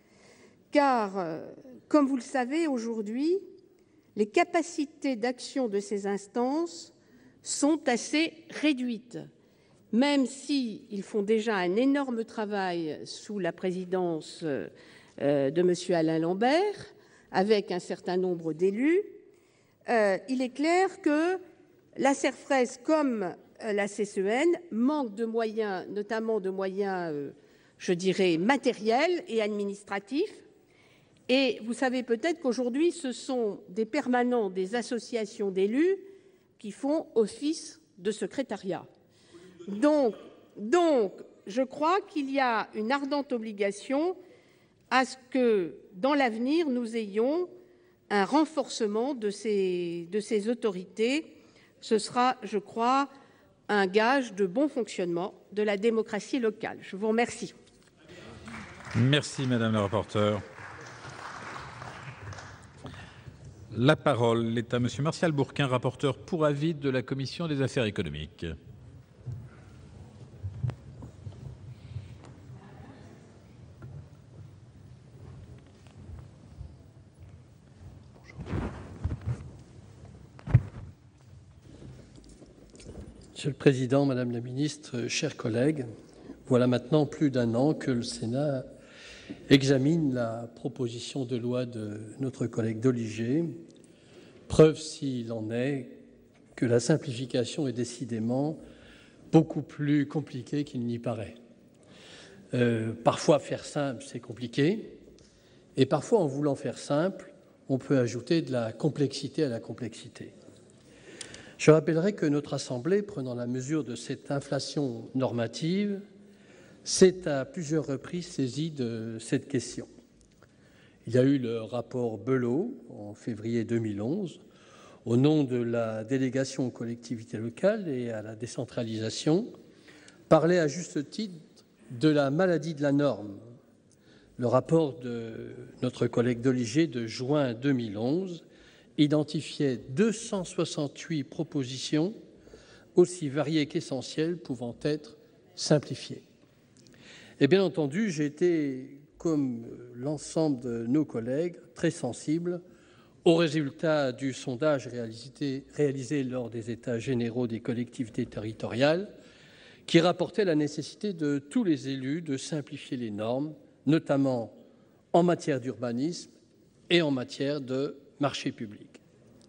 Car, comme vous le savez, aujourd'hui, les capacités d'action de ces instances sont assez réduites, même s'ils font déjà un énorme travail sous la présidence de M. Alain Lambert, avec un certain nombre d'élus. Il est clair que la CERFRES, comme la CCEN, manque de moyens, notamment de moyens, je dirais, matériels et administratifs. Et vous savez peut-être qu'aujourd'hui, ce sont des permanents des associations d'élus qui font office de secrétariat. Donc je crois qu'il y a une ardente obligation à ce que, dans l'avenir, nous ayons un renforcement de ces autorités. Ce sera, je crois, un gage de bon fonctionnement de la démocratie locale. Je vous remercie. Merci, Madame la rapporteure. La parole est à Monsieur Martial Bourquin, rapporteur pour avis de la Commission des affaires économiques. Monsieur le Président, Madame la Ministre, chers collègues, voilà maintenant plus d'un an que le Sénat examine la proposition de loi de notre collègue Doligé, preuve s'il en est que la simplification est décidément beaucoup plus compliquée qu'il n'y paraît. Parfois, faire simple, c'est compliqué, et parfois, en voulant faire simple, on peut ajouter de la complexité à la complexité. Je rappellerai que notre Assemblée, prenant la mesure de cette inflation normative, s'est à plusieurs reprises saisie de cette question. Il y a eu le rapport Belot en février 2011, au nom de la délégation aux collectivités locales et à la décentralisation, parlait à juste titre de la maladie de la norme. Le rapport de notre collègue Doligé de juin 2011 identifiait 268 propositions aussi variées qu'essentielles pouvant être simplifiées. Et bien entendu, j'ai été, comme l'ensemble de nos collègues, très sensible aux résultats du sondage réalisé lors des États généraux des collectivités territoriales, qui rapportait la nécessité de tous les élus de simplifier les normes, notamment en matière d'urbanisme et en matière de marché public.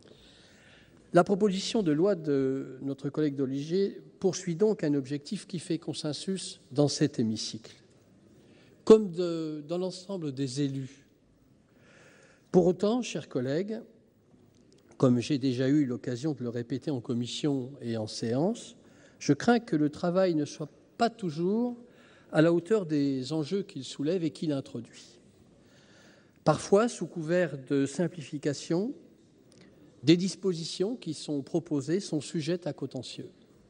La proposition de loi de notre collègue Doligé poursuit donc un objectif qui fait consensus dans cet hémicycle, comme dans l'ensemble des élus. Pour autant, chers collègues, comme j'ai déjà eu l'occasion de le répéter en commission et en séance, je crains que le travail ne soit pas toujours à la hauteur des enjeux qu'il soulève et qu'il introduit. Parfois, sous couvert de simplification, des dispositions qui sont proposées sont sujettes à contentieux.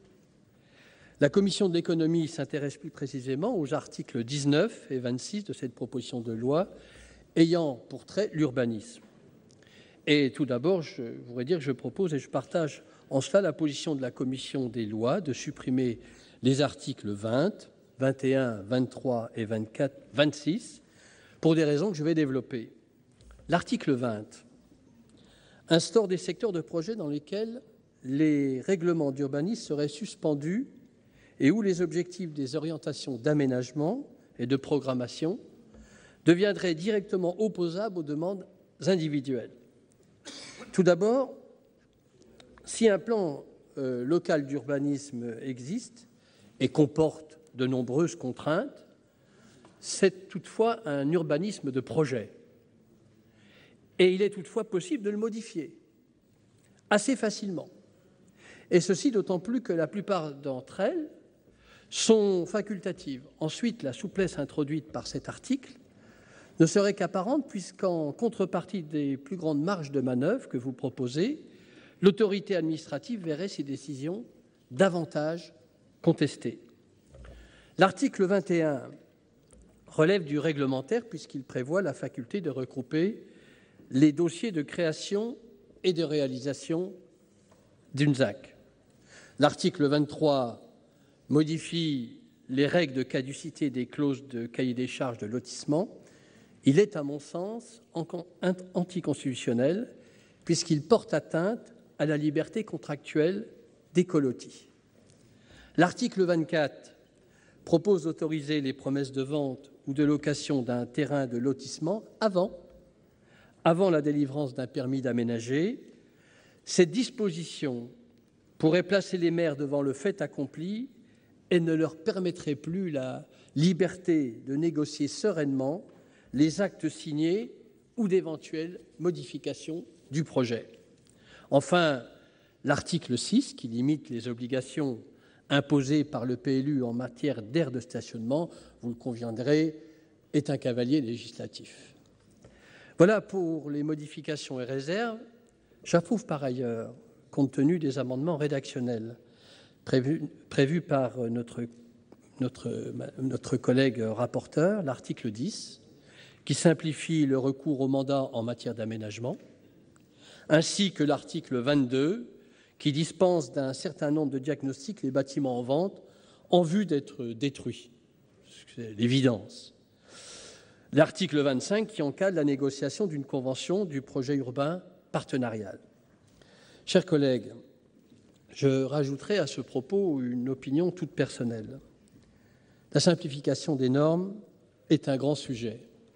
La commission de l'économie s'intéresse plus précisément aux articles 19 et 26 de cette proposition de loi ayant pour trait l'urbanisme. Et tout d'abord, je voudrais dire que je propose et je partage en cela la position de la commission des lois de supprimer les articles 20, 21, 23 et 24, 26 pour des raisons que je vais développer. L'article 20 instaure des secteurs de projet dans lesquels les règlements d'urbanisme seraient suspendus et où les objectifs des orientations d'aménagement et de programmation deviendraient directement opposables aux demandes individuelles. Tout d'abord, si un plan local d'urbanisme existe et comporte de nombreuses contraintes, c'est toutefois un urbanisme de projet. Et il est toutefois possible de le modifier assez facilement. Et ceci d'autant plus que la plupart d'entre elles sont facultatives. Ensuite, la souplesse introduite par cet article ne serait qu'apparente puisqu'en contrepartie des plus grandes marges de manœuvre que vous proposez, l'autorité administrative verrait ses décisions davantage contestées. L'article 21 relève du réglementaire puisqu'il prévoit la faculté de regrouper les dossiers de création et de réalisation d'une ZAC. L'article 23 modifie les règles de caducité des clauses de cahier des charges de lotissement. Il est, à mon sens, anticonstitutionnel puisqu'il porte atteinte à la liberté contractuelle des colotis. L'article 24 propose d'autoriser les promesses de vente ou de location d'un terrain de lotissement avant la délivrance d'un permis d'aménager. Cette disposition pourrait placer les maires devant le fait accompli et ne leur permettrait plus la liberté de négocier sereinement les actes signés ou d'éventuelles modifications du projet. Enfin, l'article 6, qui limite les obligations imposées par le PLU en matière d'aires de stationnement, vous le conviendrez, est un cavalier législatif. Voilà pour les modifications et réserves. J'approuve par ailleurs, compte tenu des amendements rédactionnels prévus par notre collègue rapporteur, l'article 10, qui simplifie le recours au mandat en matière d'aménagement, ainsi que l'article 22, qui dispense d'un certain nombre de diagnostics les bâtiments en vente en vue d'être détruits. C'est l'évidence. L'article 25, qui encadre la négociation d'une convention du projet urbain partenarial. Chers collègues, je rajouterai à ce propos une opinion toute personnelle. La simplification des normes est un grand sujet.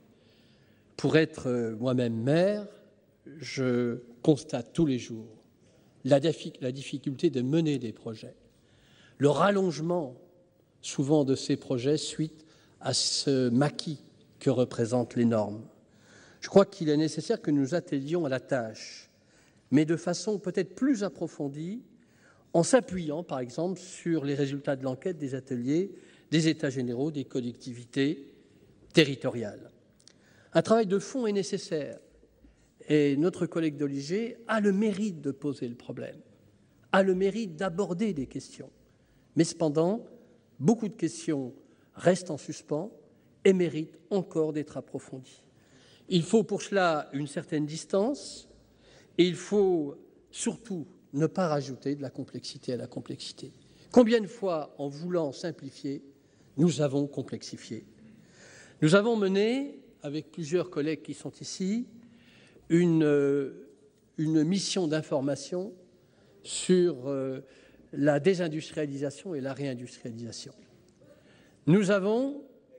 Pour être moi-même maire, je constate tous les jours la difficulté de mener des projets, le rallongement souvent de ces projets suite à ce maquis que représentent les normes. Je crois qu'il est nécessaire que nous attellions à la tâche, mais de façon peut-être plus approfondie, en s'appuyant, par exemple, sur les résultats de l'enquête des ateliers des États généraux des collectivités territoriales. Un travail de fond est nécessaire, et notre collègue Doligé a le mérite de poser le problème, a le mérite d'aborder des questions. Mais cependant, beaucoup de questions restent en suspens et méritent encore d'être approfondies. Il faut pour cela une certaine distance et il faut surtout ne pas rajouter de la complexité à la complexité. Combien de fois, en voulant simplifier, nous avons complexifié? Nous avons mené, avec plusieurs collègues qui sont ici, une mission d'information sur la désindustrialisation et la réindustrialisation. Nous avons,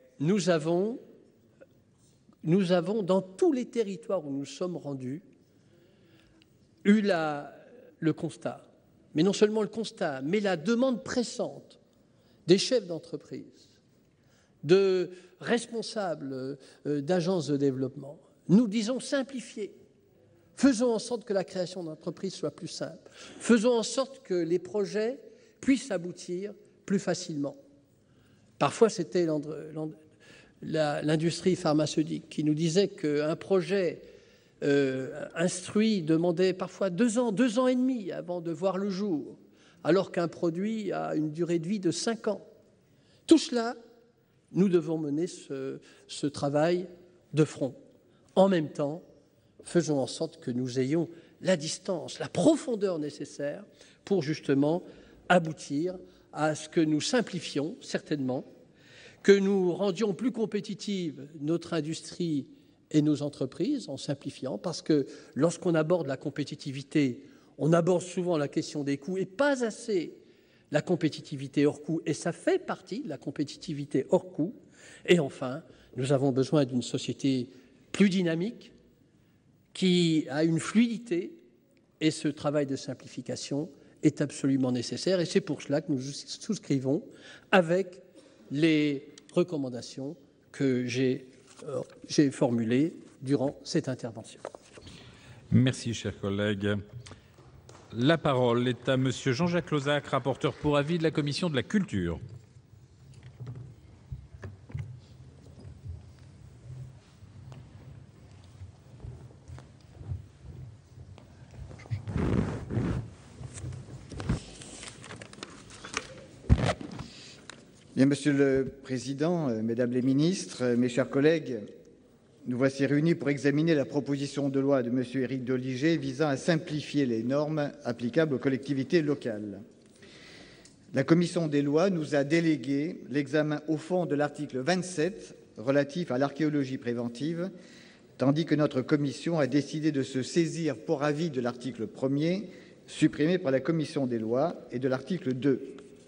dans tous les territoires où nous sommes rendus, eu le constat, mais non seulement le constat, mais la demande pressante des chefs d'entreprise, de responsables d'agences de développement. Nous disons simplifier. Faisons en sorte que la création d'entreprises soit plus simple. Faisons en sorte que les projets puissent aboutir plus facilement. Parfois, c'était l'industrie pharmaceutique qui nous disait qu'un projet instruit demandait parfois 2 ans, 2 ans et demi avant de voir le jour, alors qu'un produit a une durée de vie de 5 ans. Tout cela, nous devons mener ce travail de front. En même temps, faisons en sorte que nous ayons la distance, la profondeur nécessaire pour justement aboutir à ce que nous simplifions, certainement, que nous rendions plus compétitives notre industrie et nos entreprises en simplifiant, parce que lorsqu'on aborde la compétitivité, on aborde souvent la question des coûts et pas assez la compétitivité hors coût, et ça fait partie de la compétitivité hors coût. Et enfin, nous avons besoin d'une société plus dynamique, qui a une fluidité, et ce travail de simplification est absolument nécessaire, et c'est pour cela que nous souscrivons avec les recommandations que j'ai formulées durant cette intervention. Merci, cher collègue. La parole est à Monsieur Jean-Jacques Lozach, rapporteur pour avis de la Commission de la Culture. Bien, Monsieur le Président, Mesdames les ministres, mes chers collègues, nous voici réunis pour examiner la proposition de loi de Monsieur Éric Doligé visant à simplifier les normes applicables aux collectivités locales. La Commission des lois nous a délégué l'examen au fond de l'article 27 relatif à l'archéologie préventive, tandis que notre commission a décidé de se saisir pour avis de l'article 1er, supprimé par la Commission des lois, et de l'article 2.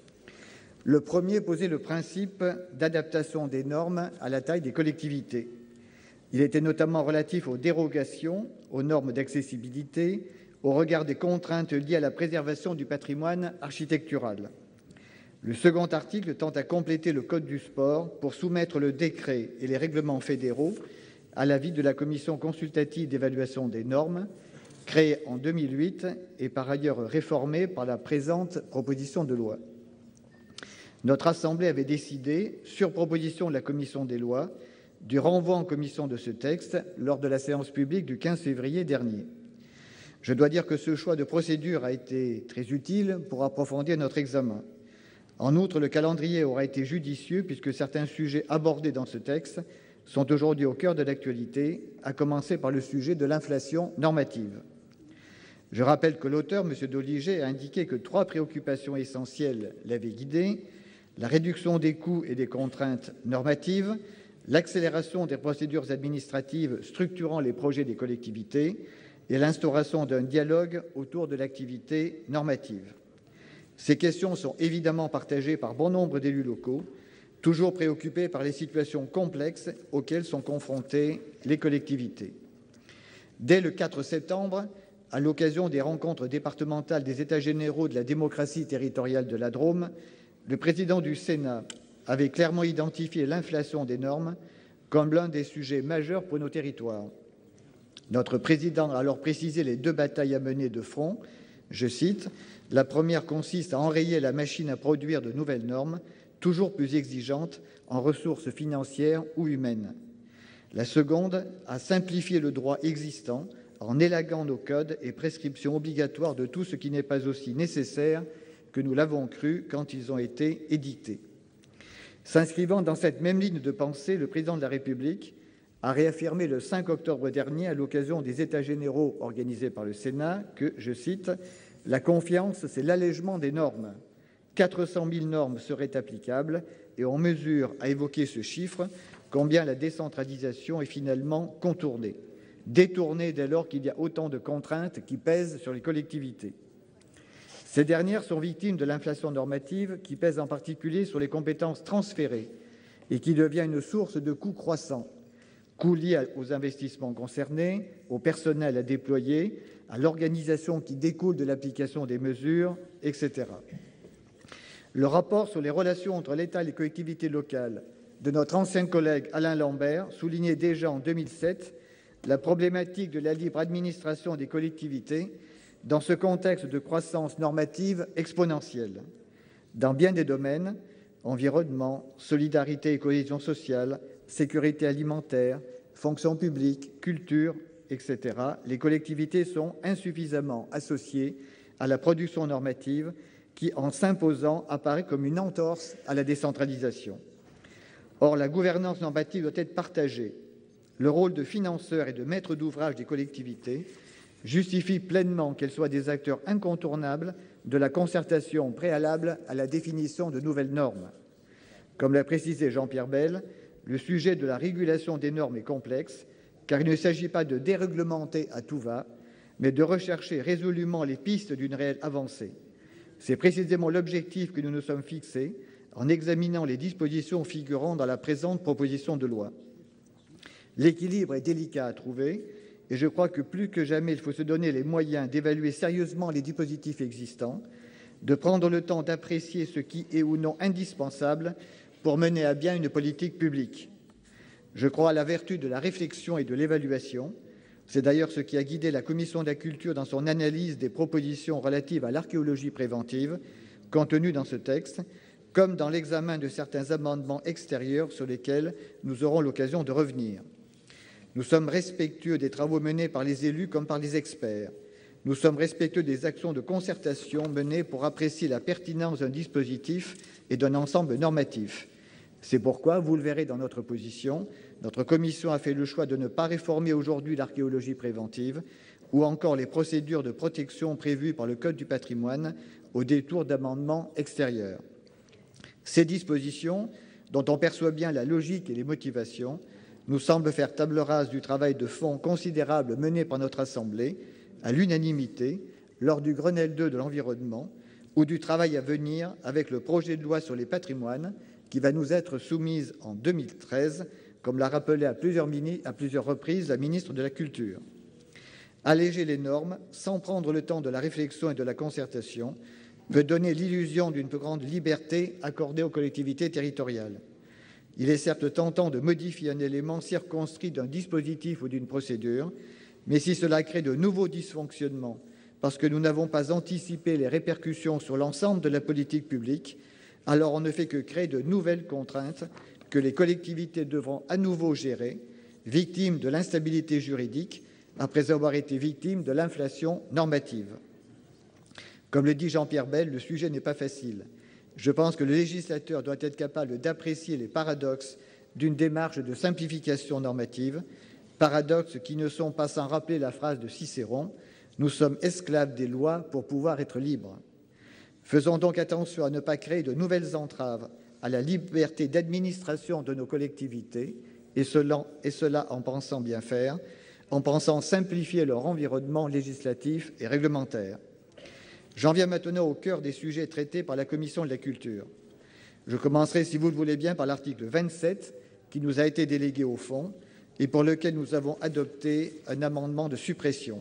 Le premier posait le principe d'adaptation des normes à la taille des collectivités. Il était notamment relatif aux dérogations, aux normes d'accessibilité, au regard des contraintes liées à la préservation du patrimoine architectural. Le second article tend à compléter le Code du sport pour soumettre le décret et les règlements fédéraux à l'avis de la Commission consultative d'évaluation des normes, créée en 2008 et par ailleurs réformée par la présente proposition de loi. Notre Assemblée avait décidé, sur proposition de la Commission des lois, du renvoi en commission de ce texte lors de la séance publique du 15 février dernier. Je dois dire que ce choix de procédure a été très utile pour approfondir notre examen. En outre, le calendrier aura été judicieux puisque certains sujets abordés dans ce texte sont aujourd'hui au cœur de l'actualité, à commencer par le sujet de l'inflation normative. Je rappelle que l'auteur, M. Doligé, a indiqué que 3 préoccupations essentielles l'avaient guidé: la réduction des coûts et des contraintes normatives, l'accélération des procédures administratives structurant les projets des collectivités et l'instauration d'un dialogue autour de l'activité normative. Ces questions sont évidemment partagées par bon nombre d'élus locaux, toujours préoccupés par les situations complexes auxquelles sont confrontées les collectivités. Dès le 4 septembre, à l'occasion des rencontres départementales des États généraux de la démocratie territoriale de la Drôme, le président du Sénat avait clairement identifié l'inflation des normes comme l'un des sujets majeurs pour nos territoires. Notre président a alors précisé les 2 batailles à mener de front. Je cite, « La première consiste à enrayer la machine à produire de nouvelles normes, toujours plus exigeantes en ressources financières ou humaines. La seconde, à simplifier le droit existant en élaguant nos codes et prescriptions obligatoires de tout ce qui n'est pas aussi nécessaire que nous l'avons cru quand ils ont été édictés. » S'inscrivant dans cette même ligne de pensée, le président de la République a réaffirmé le 5 octobre dernier, à l'occasion des États généraux organisés par le Sénat, que, je cite, « La confiance, c'est l'allègement des normes. 400 000 normes seraient applicables et on mesure, à évoquer ce chiffre, combien la décentralisation est finalement contournée, détournée dès lors qu'il y a autant de contraintes qui pèsent sur les collectivités. Ces dernières sont victimes de l'inflation normative qui pèse en particulier sur les compétences transférées et qui devient une source de coûts croissants, coûts liés aux investissements concernés, au personnel à déployer, à l'organisation qui découle de l'application des mesures, etc. Le rapport sur les relations entre l'État et les collectivités locales de notre ancien collègue Alain Lambert soulignait déjà en 2007 la problématique de la libre administration des collectivités dans ce contexte de croissance normative exponentielle. Dans bien des domaines, environnement, solidarité et cohésion sociale, sécurité alimentaire, fonction publique, culture, etc., les collectivités sont insuffisamment associées à la production normative qui, en s'imposant, apparaît comme une entorse à la décentralisation. Or, la gouvernance normative doit être partagée. Le rôle de financeur et de maître d'ouvrage des collectivités justifie pleinement qu'elles soient des acteurs incontournables de la concertation préalable à la définition de nouvelles normes. Comme l'a précisé Jean-Pierre Bel, le sujet de la régulation des normes est complexe, car il ne s'agit pas de déréglementer à tout va, mais de rechercher résolument les pistes d'une réelle avancée. C'est précisément l'objectif que nous nous sommes fixés en examinant les dispositions figurant dans la présente proposition de loi. L'équilibre est délicat à trouver et je crois que plus que jamais, il faut se donner les moyens d'évaluer sérieusement les dispositifs existants, de prendre le temps d'apprécier ce qui est ou non indispensable pour mener à bien une politique publique. Je crois à la vertu de la réflexion et de l'évaluation. C'est d'ailleurs ce qui a guidé la Commission de la Culture dans son analyse des propositions relatives à l'archéologie préventive, contenues dans ce texte, comme dans l'examen de certains amendements extérieurs sur lesquels nous aurons l'occasion de revenir. Nous sommes respectueux des travaux menés par les élus comme par les experts. Nous sommes respectueux des actions de concertation menées pour apprécier la pertinence d'un dispositif et d'un ensemble normatif. C'est pourquoi, vous le verrez dans notre position, notre commission a fait le choix de ne pas réformer aujourd'hui l'archéologie préventive ou encore les procédures de protection prévues par le Code du patrimoine au détour d'amendements extérieurs. Ces dispositions, dont on perçoit bien la logique et les motivations, nous semblent faire table rase du travail de fond considérable mené par notre Assemblée, à l'unanimité, lors du Grenelle II de l'environnement, ou du travail à venir avec le projet de loi sur les patrimoines, qui va nous être soumise en 2013, comme l'a rappelé à plusieurs reprises la ministre de la Culture. Alléger les normes, sans prendre le temps de la réflexion et de la concertation, peut donner l'illusion d'une plus grande liberté accordée aux collectivités territoriales. Il est certes tentant de modifier un élément circonscrit d'un dispositif ou d'une procédure, mais si cela crée de nouveaux dysfonctionnements, parce que nous n'avons pas anticipé les répercussions sur l'ensemble de la politique publique, alors on ne fait que créer de nouvelles contraintes que les collectivités devront à nouveau gérer, victimes de l'instabilité juridique, après avoir été victimes de l'inflation normative. Comme le dit Jean-Pierre Bel, le sujet n'est pas facile. Je pense que le législateur doit être capable d'apprécier les paradoxes d'une démarche de simplification normative, paradoxes qui ne sont pas sans rappeler la phrase de Cicéron « Nous sommes esclaves des lois pour pouvoir être libres ». Faisons donc attention à ne pas créer de nouvelles entraves à la liberté d'administration de nos collectivités, et cela en pensant bien faire, en pensant simplifier leur environnement législatif et réglementaire. J'en viens maintenant au cœur des sujets traités par la Commission de la Culture. Je commencerai, si vous le voulez bien, par l'article 27, qui nous a été délégué au fond et pour lequel nous avons adopté un amendement de suppression.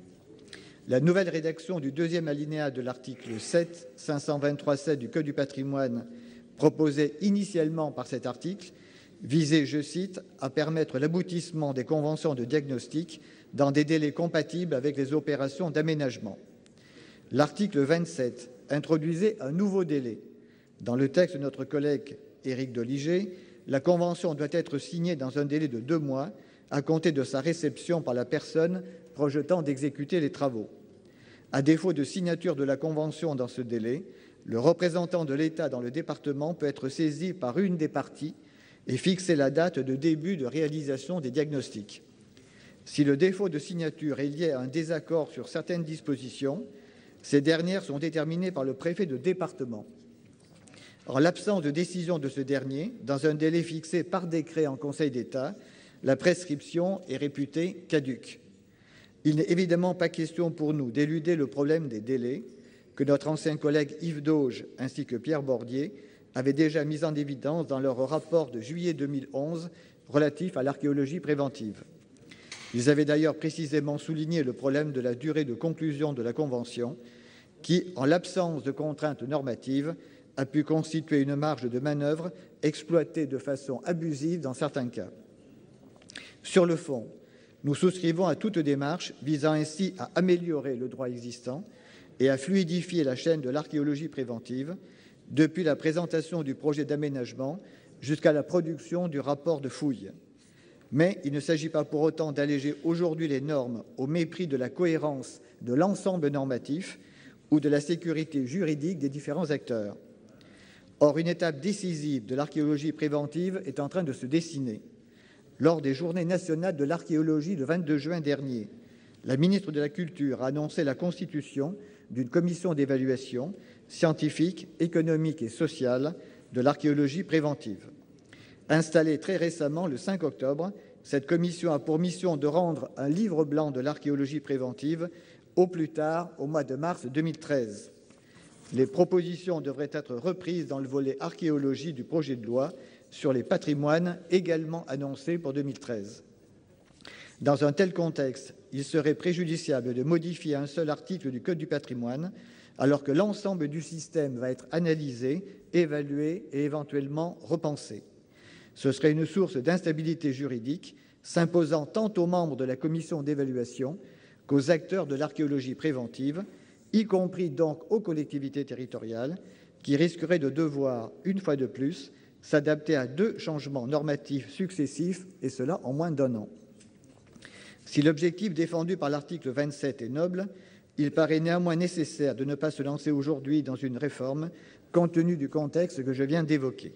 La nouvelle rédaction du deuxième alinéa de l'article 7, 523-7 du Code du patrimoine, proposée initialement par cet article, visait, je cite, à permettre l'aboutissement des conventions de diagnostic dans des délais compatibles avec les opérations d'aménagement. L'article 27 introduisait un nouveau délai. Dans le texte de notre collègue Éric Doligé, la convention doit être signée dans un délai de 2 mois à compter de sa réception par la personne projetant d'exécuter les travaux. À défaut de signature de la convention dans ce délai, le représentant de l'État dans le département peut être saisi par une des parties et fixer la date de début de réalisation des diagnostics. Si le défaut de signature est lié à un désaccord sur certaines dispositions, ces dernières sont déterminées par le préfet de département. En l'absence de décision de ce dernier, dans un délai fixé par décret en Conseil d'État, la prescription est réputée caduque. Il n'est évidemment pas question pour nous d'éluder le problème des délais, que notre ancien collègue Yves Dauge ainsi que Pierre Bordier avaient déjà mis en évidence dans leur rapport de juillet 2011 relatif à l'archéologie préventive. Ils avaient d'ailleurs précisément souligné le problème de la durée de conclusion de la Convention, qui, en l'absence de contraintes normatives, a pu constituer une marge de manœuvre exploitée de façon abusive dans certains cas. Sur le fond, nous souscrivons à toute démarche visant ainsi à améliorer le droit existant et à fluidifier la chaîne de l'archéologie préventive, depuis la présentation du projet d'aménagement jusqu'à la production du rapport de fouille. Mais il ne s'agit pas pour autant d'alléger aujourd'hui les normes au mépris de la cohérence de l'ensemble normatif ou de la sécurité juridique des différents acteurs. Or, une étape décisive de l'archéologie préventive est en train de se dessiner. Lors des Journées nationales de l'archéologie le 22 juin dernier, la ministre de la Culture a annoncé la constitution d'une commission d'évaluation scientifique, économique et sociale de l'archéologie préventive. Installée très récemment, le 5 octobre, cette commission a pour mission de rendre un livre blanc de l'archéologie préventive au plus tard au mois de mars 2013. Les propositions devraient être reprises dans le volet archéologie du projet de loi sur les patrimoines, également annoncé pour 2013. Dans un tel contexte, il serait préjudiciable de modifier un seul article du Code du patrimoine, alors que l'ensemble du système va être analysé, évalué et éventuellement repensé. Ce serait une source d'instabilité juridique, s'imposant tant aux membres de la commission d'évaluation qu'aux acteurs de l'archéologie préventive, y compris donc aux collectivités territoriales, qui risqueraient de devoir, une fois de plus, s'adapter à 2 changements normatifs successifs, et cela en moins d'1 an. Si l'objectif défendu par l'article 27 est noble, il paraît néanmoins nécessaire de ne pas se lancer aujourd'hui dans une réforme, compte tenu du contexte que je viens d'évoquer.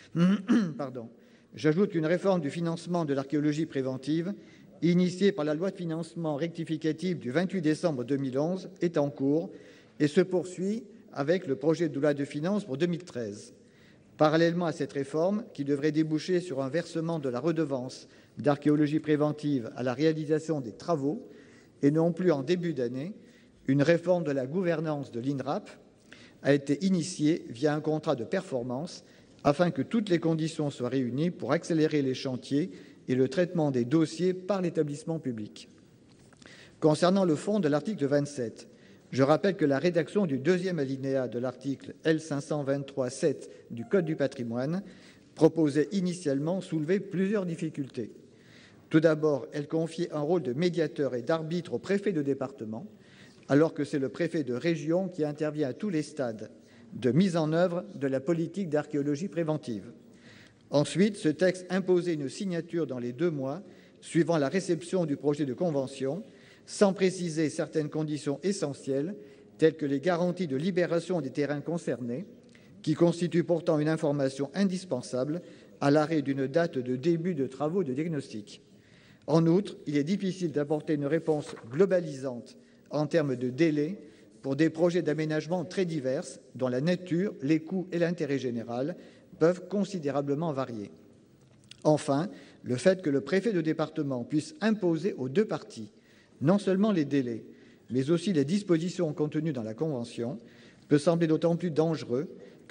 J'ajoute qu'une réforme du financement de l'archéologie préventive, initiée par la loi de financement rectificative du 28 décembre 2011, est en cours et se poursuit avec le projet de loi de finances pour 2013. Parallèlement à cette réforme, qui devrait déboucher sur un versement de la redevance d'archéologie préventive à la réalisation des travaux, et non plus en début d'année, une réforme de la gouvernance de l'INRAP a été initiée via un contrat de performance afin que toutes les conditions soient réunies pour accélérer les chantiers et le traitement des dossiers par l'établissement public. Concernant le fond de l'article 27, je rappelle que la rédaction du 2e alinéa de l'article L523-7 du Code du patrimoine proposait initialement soulevait plusieurs difficultés. Tout d'abord, elle confiait un rôle de médiateur et d'arbitre au préfet de département, alors que c'est le préfet de région qui intervient à tous les stades de mise en œuvre de la politique d'archéologie préventive. Ensuite, ce texte imposait une signature dans les 2 mois suivant la réception du projet de convention, sans préciser certaines conditions essentielles, telles que les garanties de libération des terrains concernés, qui constituent pourtant une information indispensable à l'arrêt d'une date de début de travaux de diagnostic. En outre, il est difficile d'apporter une réponse globalisante en termes de délai pour des projets d'aménagement très divers, dont la nature, les coûts et l'intérêt général peuvent considérablement varier. Enfin, le fait que le préfet de département puisse imposer aux 2 parties non seulement les délais, mais aussi les dispositions contenues dans la Convention, peut sembler d'autant plus dangereux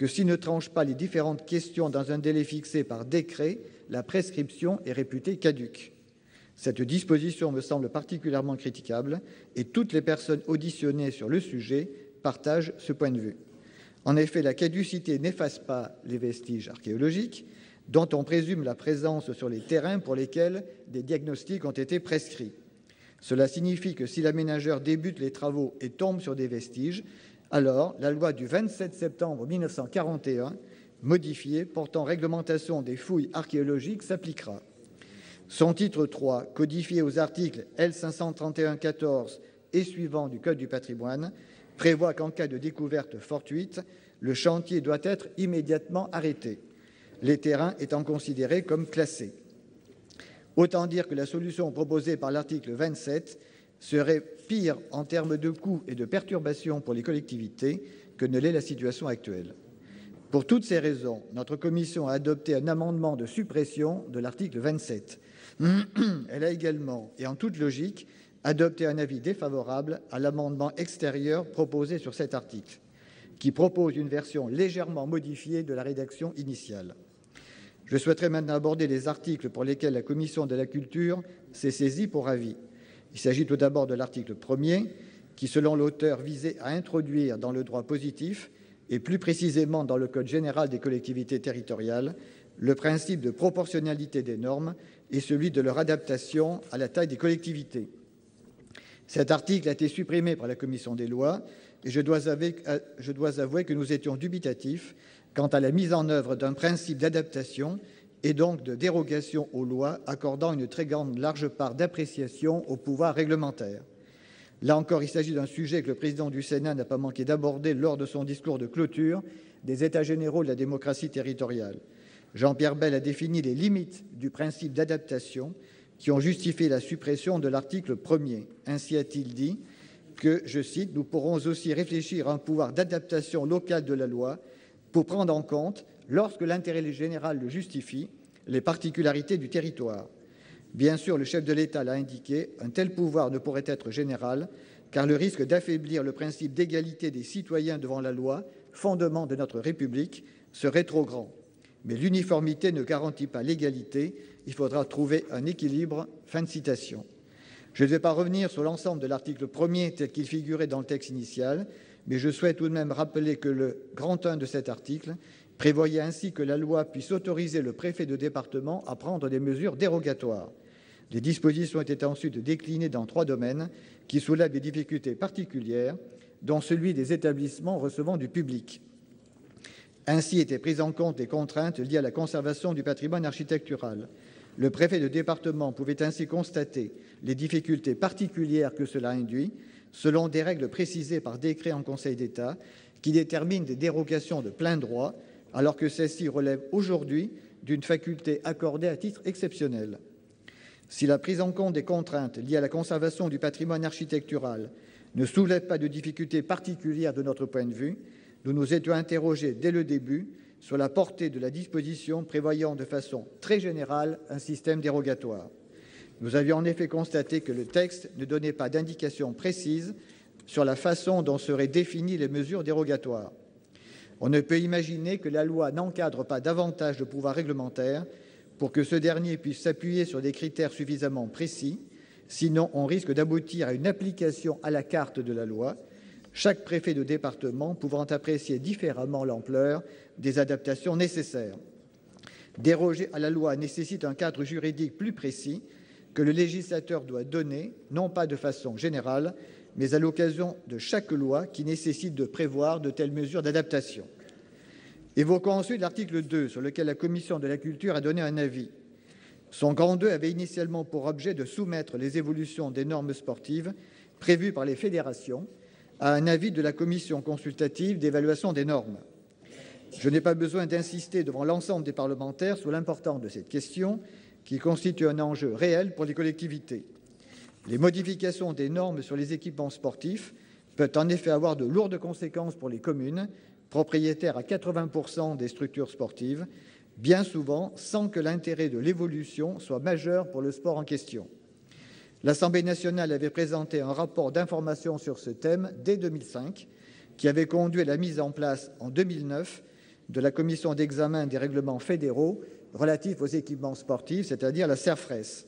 que s'il ne tranche pas les différentes questions dans un délai fixé par décret, la prescription est réputée caduque. Cette disposition me semble particulièrement critiquable et toutes les personnes auditionnées sur le sujet partagent ce point de vue. En effet, la caducité n'efface pas les vestiges archéologiques dont on présume la présence sur les terrains pour lesquels des diagnostics ont été prescrits. Cela signifie que si l'aménageur débute les travaux et tombe sur des vestiges, alors la loi du 27 septembre 1941, modifiée, portant réglementation des fouilles archéologiques s'appliquera. Son titre 3, codifié aux articles L531-14 et suivants du Code du patrimoine, prévoit qu'en cas de découverte fortuite, le chantier doit être immédiatement arrêté, les terrains étant considérés comme classés. Autant dire que la solution proposée par l'article 27 serait pire en termes de coûts et de perturbations pour les collectivités que ne l'est la situation actuelle. Pour toutes ces raisons, notre commission a adopté un amendement de suppression de l'article 27. Elle a également, et en toute logique, adopté un avis défavorable à l'amendement extérieur proposé sur cet article, qui propose une version légèrement modifiée de la rédaction initiale. Je souhaiterais maintenant aborder les articles pour lesquels la Commission de la Culture s'est saisie pour avis. Il s'agit tout d'abord de l'article 1er, qui, selon l'auteur, visait à introduire dans le droit positif, et plus précisément dans le Code général des collectivités territoriales, le principe de proportionnalité des normes et celui de leur adaptation à la taille des collectivités. Cet article a été supprimé par la commission des lois et je dois avouer que nous étions dubitatifs quant à la mise en œuvre d'un principe d'adaptation et donc de dérogation aux lois, accordant une très large part d'appréciation au pouvoir réglementaire. Là encore, il s'agit d'un sujet que le président du Sénat n'a pas manqué d'aborder lors de son discours de clôture des États généraux de la démocratie territoriale. Jean-Pierre Bel a défini les limites du principe d'adaptation qui ont justifié la suppression de l'article 1er. Ainsi a-t-il dit que, je cite, « Nous pourrons aussi réfléchir à un pouvoir d'adaptation locale de la loi pour prendre en compte, lorsque l'intérêt général le justifie, les particularités du territoire. » Bien sûr, le chef de l'État l'a indiqué, un tel pouvoir ne pourrait être général, car le risque d'affaiblir le principe d'égalité des citoyens devant la loi, fondement de notre République, serait trop grand. Mais l'uniformité ne garantit pas l'égalité, il faudra trouver un équilibre. Fin de citation. Je ne vais pas revenir sur l'ensemble de l'article 1er tel qu'il figurait dans le texte initial, mais je souhaite tout de même rappeler que le grand 1 de cet article prévoyait ainsi que la loi puisse autoriser le préfet de département à prendre des mesures dérogatoires. Les dispositions étaient ensuite déclinées dans 3 domaines qui soulèvent des difficultés particulières, dont celui des établissements recevant du public. Ainsi étaient prises en compte les contraintes liées à la conservation du patrimoine architectural. Le préfet de département pouvait ainsi constater les difficultés particulières que cela induit, selon des règles précisées par décret en Conseil d'État, qui déterminent des dérogations de plein droit, alors que celles-ci relèvent aujourd'hui d'une faculté accordée à titre exceptionnel. Si la prise en compte des contraintes liées à la conservation du patrimoine architectural ne soulève pas de difficultés particulières de notre point de vue, nous nous étions interrogés dès le début sur la portée de la disposition prévoyant de façon très générale un système dérogatoire. Nous avions en effet constaté que le texte ne donnait pas d'indications précises sur la façon dont seraient définies les mesures dérogatoires. On ne peut imaginer que la loi n'encadre pas davantage le pouvoir réglementaire pour que ce dernier puisse s'appuyer sur des critères suffisamment précis, sinon on risque d'aboutir à une application à la carte de la loi, chaque préfet de département pouvant apprécier différemment l'ampleur des adaptations nécessaires. Déroger à la loi nécessite un cadre juridique plus précis que le législateur doit donner, non pas de façon générale, mais à l'occasion de chaque loi qui nécessite de prévoir de telles mesures d'adaptation. Évoquons ensuite l'article 2, sur lequel la Commission de la Culture a donné un avis. Son grand 2 avait initialement pour objet de soumettre les évolutions des normes sportives prévues par les fédérations à un avis de la Commission consultative d'évaluation des normes. Je n'ai pas besoin d'insister devant l'ensemble des parlementaires sur l'importance de cette question, qui constitue un enjeu réel pour les collectivités. Les modifications des normes sur les équipements sportifs peuvent en effet avoir de lourdes conséquences pour les communes, propriétaires à 80% des structures sportives, bien souvent sans que l'intérêt de l'évolution soit majeur pour le sport en question. L'Assemblée nationale avait présenté un rapport d'information sur ce thème dès 2005, qui avait conduit à la mise en place en 2009 de la commission d'examen des règlements fédéraux relatifs aux équipements sportifs, c'est-à-dire la CERFRES.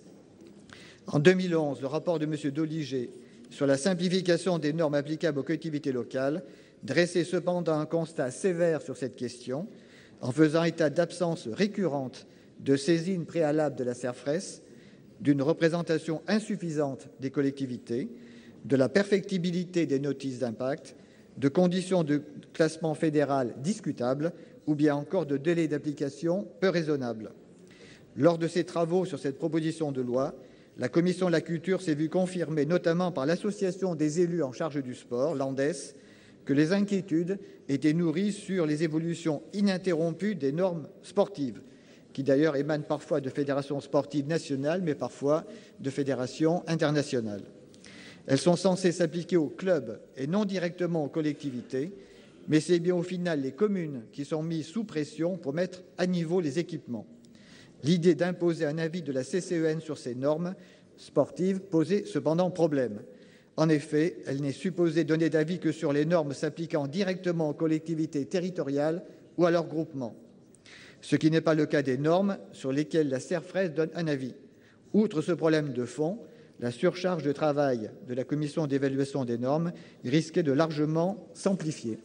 En 2011, le rapport de M. Doligé sur la simplification des normes applicables aux collectivités locales dressait cependant un constat sévère sur cette question, en faisant état d'absence récurrente de saisine préalable de la CERFRES, d'une représentation insuffisante des collectivités, de la perfectibilité des notices d'impact, de conditions de classement fédéral discutables ou bien encore de délais d'application peu raisonnables. Lors de ses travaux sur cette proposition de loi, la Commission de la Culture s'est vue confirmer, notamment par l'Association des élus en charge du sport, l'ANDES, que les inquiétudes étaient nourries sur les évolutions ininterrompues des normes sportives, qui d'ailleurs émanent parfois de fédérations sportives nationales, mais parfois de fédérations internationales. Elles sont censées s'appliquer aux clubs et non directement aux collectivités, mais c'est bien au final les communes qui sont mises sous pression pour mettre à niveau les équipements. L'idée d'imposer un avis de la CCEN sur ces normes sportives posait cependant problème. En effet, elle n'est supposée donner d'avis que sur les normes s'appliquant directement aux collectivités territoriales ou à leurs groupements, ce qui n'est pas le cas des normes sur lesquelles la CERFRES donne un avis. Outre ce problème de fond, la surcharge de travail de la commission d'évaluation des normes risquait de largement s'amplifier.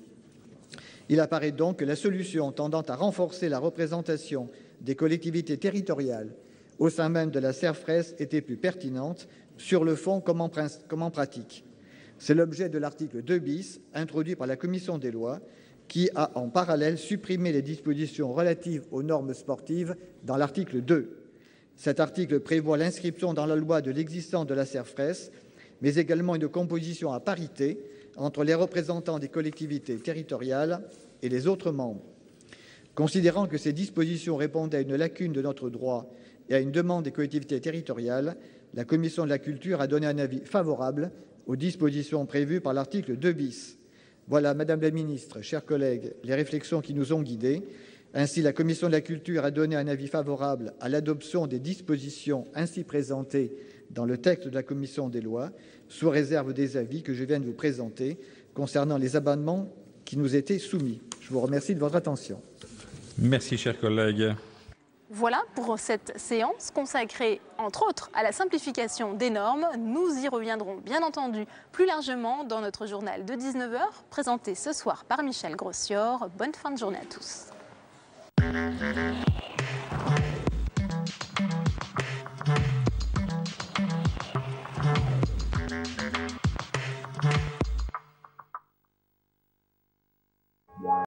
Il apparaît donc que la solution tendant à renforcer la représentation des collectivités territoriales au sein même de la CERFRES était plus pertinente sur le fond comme en pratique. C'est l'objet de l'article 2 bis introduit par la commission des lois qui a en parallèle supprimé les dispositions relatives aux normes sportives dans l'article 2. Cet article prévoit l'inscription dans la loi de l'existence de la CERFRES, mais également une composition à parité entre les représentants des collectivités territoriales et les autres membres. Considérant que ces dispositions répondaient à une lacune de notre droit et à une demande des collectivités territoriales, la Commission de la Culture a donné un avis favorable aux dispositions prévues par l'article 2 bis. Voilà, Madame la Ministre, chers collègues, les réflexions qui nous ont guidés. Ainsi, la Commission de la Culture a donné un avis favorable à l'adoption des dispositions ainsi présentées dans le texte de la Commission des lois, sous réserve des avis que je viens de vous présenter concernant les amendements qui nous étaient soumis. Je vous remercie de votre attention. Merci, chers collègues. Voilà pour cette séance consacrée, entre autres, à la simplification des normes. Nous y reviendrons, bien entendu, plus largement dans notre journal de 19 h, présenté ce soir par Michel Grossior. Bonne fin de journée à tous.